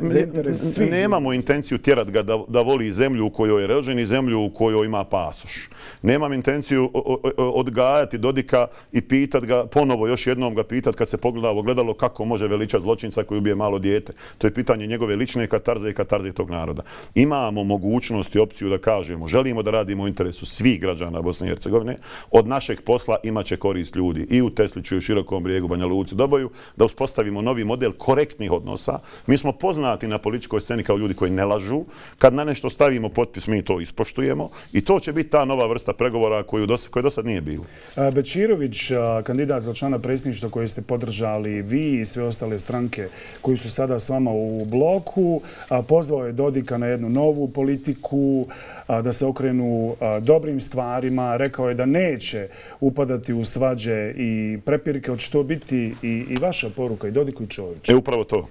[SPEAKER 2] Nemamo intenciju tjerati ga da voli zemlju u kojoj je rođen i zemlju u kojoj ima pasoš. Nemam intenciju odgajati Dodika i pitat ga, ponovo još jednom ga pitat kad se pogleda u ogledalo kako može veličati zločinca koji ubije malo dijete. To je pitanje njegove lične katarze i katarze tog naroda. Imamo mogućnost i opciju da kažemo, želimo da radimo u interesu svih građana Bosne i Hercegovine. Od našeg posla imaće korist ljudi i u Tesliću i u Širokom Brijegu, Banja Luci, Doboju, da uspostavimo novi model korektnih odnosa. Mi smo poznati na političkoj sceni kao ljudi koji ne lažu. Kad na nešto stavimo potpis, mi to ispoštujemo i to će biti ta nova vrsta pregovora koje do sad nije bilo.
[SPEAKER 1] Bečirović, kandidat za člana predsjedništva koji ste podržali vi i sve ostale stranke koji su sada s vama u bloku, pozvao je Dodika na jednu novu politiku, da se okrenu dobrim stvarima. Rekao je da neće upadati u svađe i prepirke. Hoće to biti i vaša poruka i Dodiku i Čoviću?
[SPEAKER 2] Upravo to.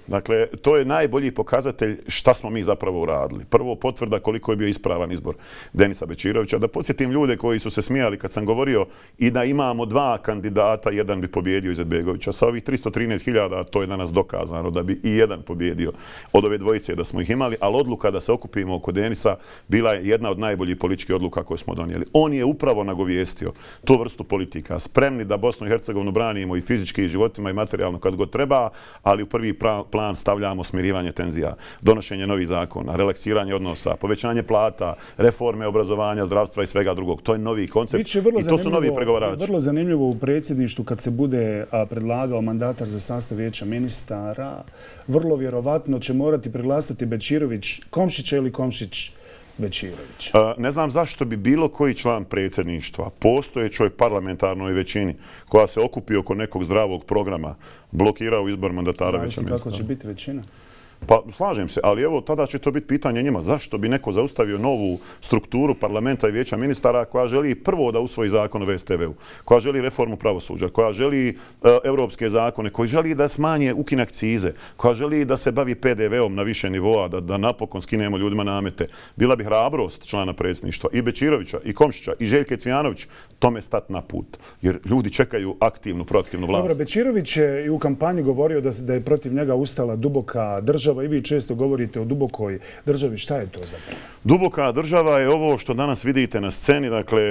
[SPEAKER 2] Dakle, to je najbolji pokazatelj šta smo mi zapravo uradili. Prvo, potvrda koliko je bio ispravan izbor Denisa Bećirovića. Da podsjetim ljude koji su se smijali kad sam govorio i da imamo dva kandidata, jedan bi pobjedio Izetbegovića. Sa ovih 313.000, to je danas dokazano da bi i jedan pobjedio od ove dvojice da smo ih imali, ali odluka da se okupimo oko Denisa bila je jedna od najboljih političkih odluka koje smo donijeli. On je upravo nagovijestio tu vrstu politika. Spremni da Bosnu i Hercegovinu branimo i fizički i životima i materijalno kad god treba, ali u prvi plan stavljamo smirivanje tenzija, donošenje novih zakona, relaksiranje odnosa, povećanje plata, reforme obrazovanja, zdravstva i svega drugog. To je novi koncept i to su novi pregovarači.
[SPEAKER 1] Vrlo zanimljivo u predsjedništvu kad se bude predlagao mandatar za sastav vijeća ministara, vrlo vjerovatno će morati preglasati Bećirović Komšića ili Komšić Bećirović.
[SPEAKER 2] Ne znam zašto bi bilo koji član predsjedništva postojećoj parlamentarnoj većini koja se okupi oko nekog zdravog programa blokirao izbor mandatara vijeća ministara.
[SPEAKER 1] Kako će biti većina?
[SPEAKER 2] Pa slažem se, ali evo tada će to biti pitanje njima. Zašto bi neko zaustavio novu strukturu parlamenta i vijeća ministara koja želi prvo da usvoji zakon o VSTV-u, koja želi reformu pravosuđa, koja želi europske zakone, koji želi da smanje ukine akcize, koja želi da se bavi PDV-om na više nivoa, da napokon skinemo ljudima namete. Bila bi hrabrost člana predsjedništva i Bećirovića, i Komšića, i Željke Cvijanović tome stati na put. Jer ljudi čekaju aktivnu, proaktivnu vlast.
[SPEAKER 1] Dobro, Bećirović je i u kampanji govorio da je protiv njega ustala duboka država i vi često govorite o dubokoj državi. Šta je to zapravo?
[SPEAKER 2] Duboka država je ovo što danas vidite na sceni, dakle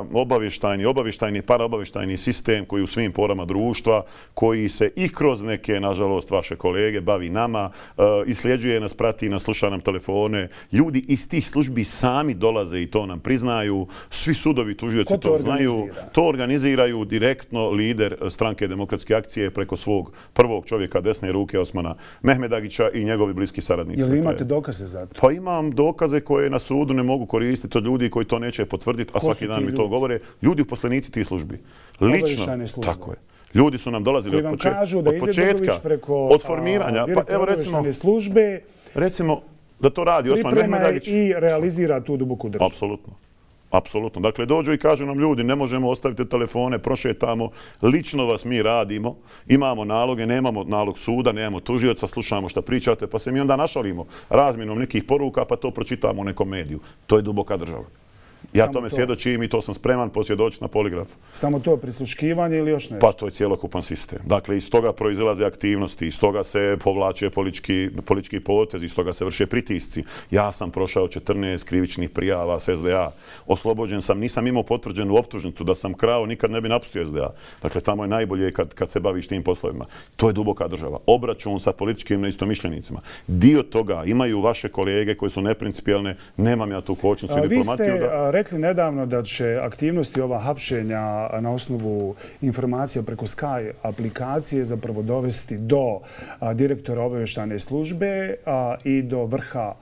[SPEAKER 2] obavještajni, paraobavještajni sistem koji u svim porama društva, koji se i kroz neke, nažalost, vaše kolege bavi nama, isljeđuje nas, prati nas, sluša nam telefone. Ljudi iz tih službi sami dolaze i to nam priznaju. Svi sudovi, tužioci to znaju. To organiziraju direktno lider Stranke demokratske akcije preko svog prvog čovjeka desne ruke Osmana Mehmedagića i njegovi bliski saradnici.
[SPEAKER 1] Jel imate dokaze za to?
[SPEAKER 2] Pa imam dokaze koje na sudu ne mogu koristiti od ljudi koji to neće potvrditi, a svaki dan mi to govore. Ljudi uposlenici tih službi. Lično, tako je. Ljudi su nam dolazili od početka, od formiranja. Pa evo recimo da to radi Osman Mehmedagić.
[SPEAKER 1] I realizira tu duboku državu.
[SPEAKER 2] Apsolutno. Apsolutno. Dakle, dođu i kažu nam ljudi, ne možemo ostaviti telefone, prošetamo, lično vas mi radimo, imamo naloge, nemamo nalog suda, nemamo tužioca, slušamo šta pričate, pa se mi onda našalimo razmjenom nekih poruka, pa to pročitamo u nekom mediju. To je duboka država. Ja tome svjedočim i to sam spreman posvjedočiti na poligrafu.
[SPEAKER 1] Samo to prisluškivanje ili još nešto?
[SPEAKER 2] Pa to je cijelokupan sistem. Dakle, iz toga proizilaze aktivnosti, iz toga se povlače politički potezi, iz toga se vrše pritisci. Ja sam prošao 14 krivičnih prijava s SDA. Oslobođen sam, nisam imao potvrđenu optužnicu da sam krao, nikad ne bi napustio SDA. Dakle, tamo je najbolje kad se baviš tim poslovima. To je duboka država. Obračun sa političkim neistomišljenicima. Dio toga imaju vaše kolege koji su neprincipijelne. Nemam ja tu kočnicu i diplomatiju da...
[SPEAKER 1] Rekli nedavno da će aktivnosti ova hapšenja na osnovu informacija preko Sky aplikacije zapravo dovesti do direktora obavještajne službe i do vrha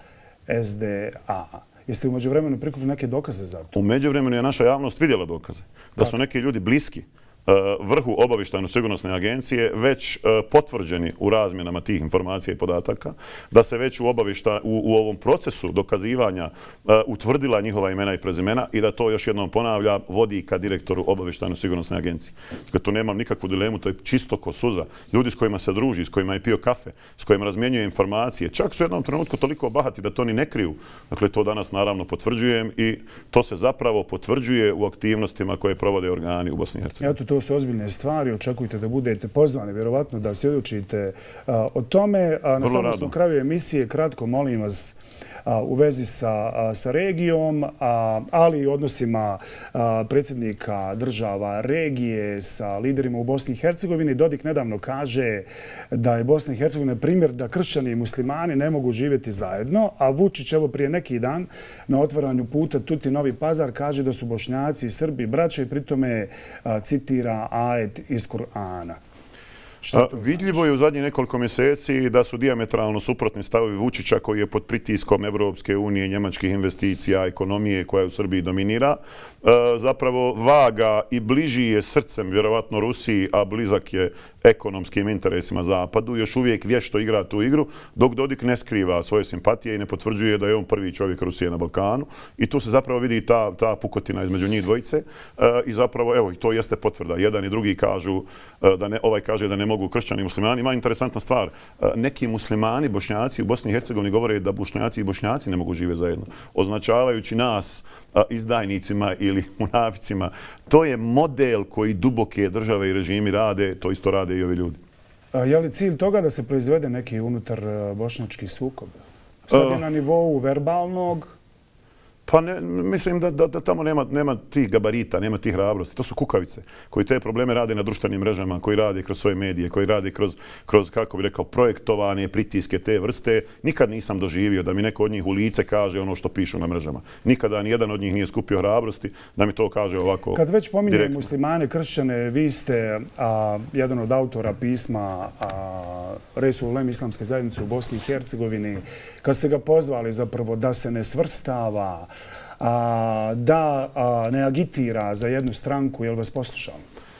[SPEAKER 1] SDA. Jeste u međuvremenu prikupili neke dokaze za to?
[SPEAKER 2] U međuvremenu je naša javnost vidjela dokaze. Da su neki ljudi bliski vrhu obavještajno-sigurnosne agencije već potvrđeni u razmjenama tih informacija i podataka, da se već u ovom procesu dokazivanja utvrdila njihova imena i prezimena i da to još jednom ponavlja vodi ka direktoru obavještajno-sigurnosne agencije. Dakle, tu nemam nikakvu dilemu, to je čisto ko suza. Ljudi s kojima se druži, s kojima je pio kafe, s kojima razmjenjuje informacije, čak su u jednom trenutku toliko bahati da to ni ne kriju. Dakle, to danas naravno potvrđujem i to se zapravo potvrđuje u aktivnostima koje provode organi u Bosni i Hercegovini.
[SPEAKER 1] To su ozbiljne stvari, očekujte da budete pozvani, vjerovatno da svjedočite o tome. Na samom smo kraju emisije, kratko molim vas u vezi sa regijom, ali i odnosima predsjednika država regije sa liderima u Bosni i Hercegovini. Dodik nedavno kaže da je Bosna i Hercegovina primjer da kršćani i muslimani ne mogu živjeti zajedno, a Vučić evo prije neki dan na otvaranju puta Tuti Novi Pazar kaže da su Bošnjaci i Srbi braća i pritome citira ajet iz Kur'ana.
[SPEAKER 2] Vidljivo je u zadnjih nekoliko mjeseci da su dijametralno suprotni stavovi Vučića koji je pod pritiskom Evropske unije, njemačkih investicija, ekonomije koja u Srbiji dominira. Zapravo vaga i bliži je srcem vjerovatno Rusiji, a blizak je ekonomskim interesima Zapadu, još uvijek vješto igra tu igru, dok Dodik ne skriva svoje simpatije i ne potvrđuje da je on prvi čovjek Rusije na Balkanu. I tu se zapravo vidi ta pukotina između njih dvojice. I zapravo, evo, to jeste potvrda. Jedan i drugi kažu, ovaj kaže da ne mogu kršćani i muslimani. Ima interesantna stvar. Neki muslimani, bošnjaci u Bosni i Hercegovini govore da bošnjaci i bošnjaci ne mogu živjeti zajedno, označavajući nas izdajnicima ili munaficima. To je model koji duboke države i režimi rade, to isto rade i ovi ljudi.
[SPEAKER 1] Je li cilj toga da se proizvede neki unutar bošnjački sukob? Sad je na nivou verbalnog?
[SPEAKER 2] Pa mislim da tamo nema tih gabarita, nema tih hrabrosti. To su kukavice koji te probleme rade na društvenim mrežama, koji rade kroz svoje medije, koji rade kroz kako bi rekao, projektovane pritiske te vrste. Nikad nisam doživio da mi neko od njih u lice kaže ono što pišu na mrežama. Nikada ni jedan od njih nije skupio hrabrosti da mi to kaže ovako.
[SPEAKER 1] Kad već pominje muslimane, kršćane, vi ste jedan od autora pisma Resul Ulem islamske zajednice u Bosni i Hercegovini. Kad ste ga pozvali zapravo da se ne svrstava, da ne agitira za jednu stranku, je li vas poslušao?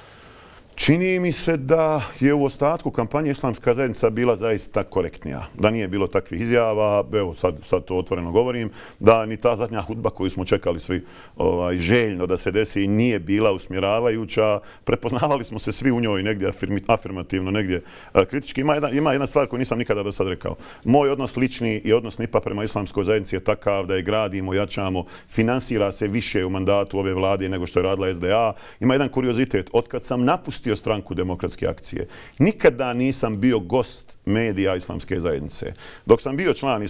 [SPEAKER 2] Čini mi se da je u ostatku kampanje islamska zajednica bila zaista korektnija. Da nije bilo takvih izjava, evo sad to otvoreno govorim, da ni ta zadnja hudba koju smo čekali svi željno da se desi nije bila usmjeravajuća. Prepoznavali smo se svi u njoj negdje afirmativno, negdje kritički. Ima jedna stvar koju nisam nikada do sad rekao. Moj odnos lični i odnos NIP-a prema islamskoj zajednici je takav da je gradimo, jačamo, finansira se više u mandatu ove vlade nego što je radila SDA. Ima jedan kuriozitet. Otkad sam napustio stranku Demokratske akcije, nikada nisam bio gost medija islamske zajednice. Dok sam bio član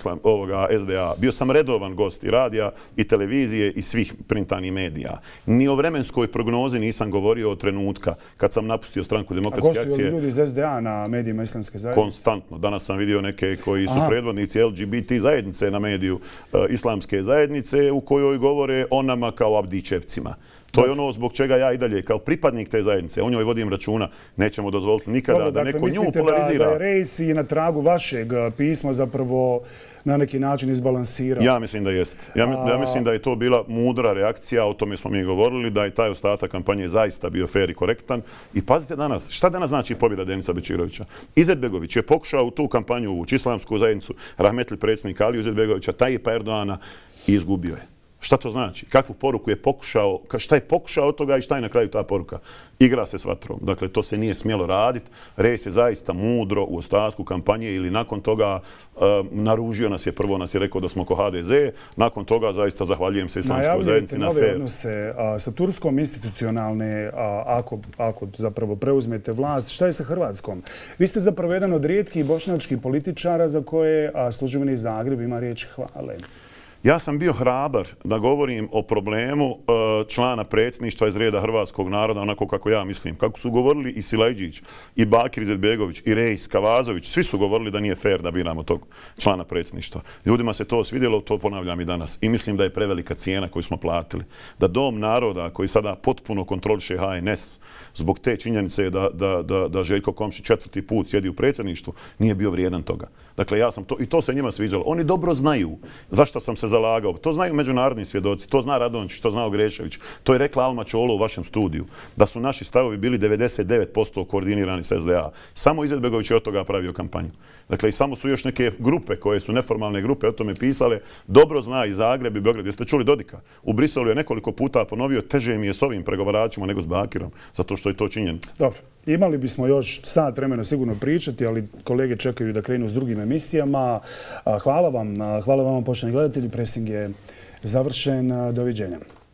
[SPEAKER 2] SDA, bio sam redovan gost i radija i televizije i svih printanih medija. Ni o vremenskoj prognozi nisam govorio od trenutka kad sam napustio stranku Demokratske akcije. A
[SPEAKER 1] gostuju li ljudi iz SDA na medijima islamske zajednice?
[SPEAKER 2] Konstantno. Danas sam vidio neke koji su predvodnici LGBT zajednice na mediju islamske zajednice u kojoj govore o nama kao Abdićevcima. To je ono zbog čega ja i dalje, kao pripadnik te zajednice, o njoj vodim računa, nećemo dozvoliti nikada da neko nju polarizira.
[SPEAKER 1] Mislite da je Rejs i na tragu vašeg pisma zapravo na neki način izbalansirao?
[SPEAKER 2] Ja mislim da jeste. Ja mislim da je to bila mudra reakcija, o tome smo mi govorili, da je taj ostatak kampanje zaista bio fair i korektan. I pazite danas, šta danas znači pobjeda Denisa Bečirovića? Izetbegović je pokušao u tu kampanju uvući islamsku zajednicu, rahmetli predsjednik Aliju Izetbegovića, Tajipa Erdogana i izgubio je. Šta to znači? Kakvu poruku je pokušao, šta je pokušao od toga i šta je na kraju ta poruka? Igra se s vatrom. Dakle, to se nije smjelo raditi. Rejs je zaista mudro u ostatku kampanje ili nakon toga naružio nas je, prvo nas je rekao da smo ko HDZ, nakon toga zaista zahvaljujem se islamskoj zajednici na fair.
[SPEAKER 1] Najavljujete nove odnose sa Turskom institucionalne, ako zapravo preuzmete vlast. Šta je sa Hrvatskom? Vi ste zapravo jedan od rijetkih bošnjačkih političara za koje službeni Zagreb ima riječ hvale.
[SPEAKER 2] Ja sam bio hrabar da govorim o problemu člana predsjedništva iz reda hrvatskog naroda, onako kako ja mislim. Kako su govorili i Silajđić, i Bakir Izetbegović, i Rejs, Kavazović, svi su govorili da nije fair da biramo tog člana predsjedništva. Ljudima se to svidjelo, to ponavljam i danas. I mislim da je prevelika cijena koju smo platili. Da Dom naroda koji sada potpuno kontroliše HNS zbog te činjenice da Željko Komšić 4. put sjedi u predsjedništvu, nije bio vrijedan toga. Dakle, ja sam to, i to se njima sviđalo. Oni dobro znaju zašto sam se zalagao. To znaju međunarodni svjedoci, to zna Radončić, to zna Ogrešević. To je rekla Alma Čolo u vašem studiju. Da su naši stavovi bili 99% koordinirani s SDA. Samo Izetbegović je od toga pravio kampanju. Dakle, i samo su još neke grupe koje su neformalne grupe o tome pisale. Dobro zna i Zagreb i Beograd. Jeste čuli Dodika? U Briselu je nekoliko puta ponovio, teže mi je s ovim pregovaračima nego s Bakirom, zato što je to činjenica.
[SPEAKER 1] Dobro. Imali bismo još sat vremena sigurno pričati, ali kolege čekaju da krenu s drugim emisijama. Hvala vam, poštovani gledatelji. Presing je završen. Doviđenja.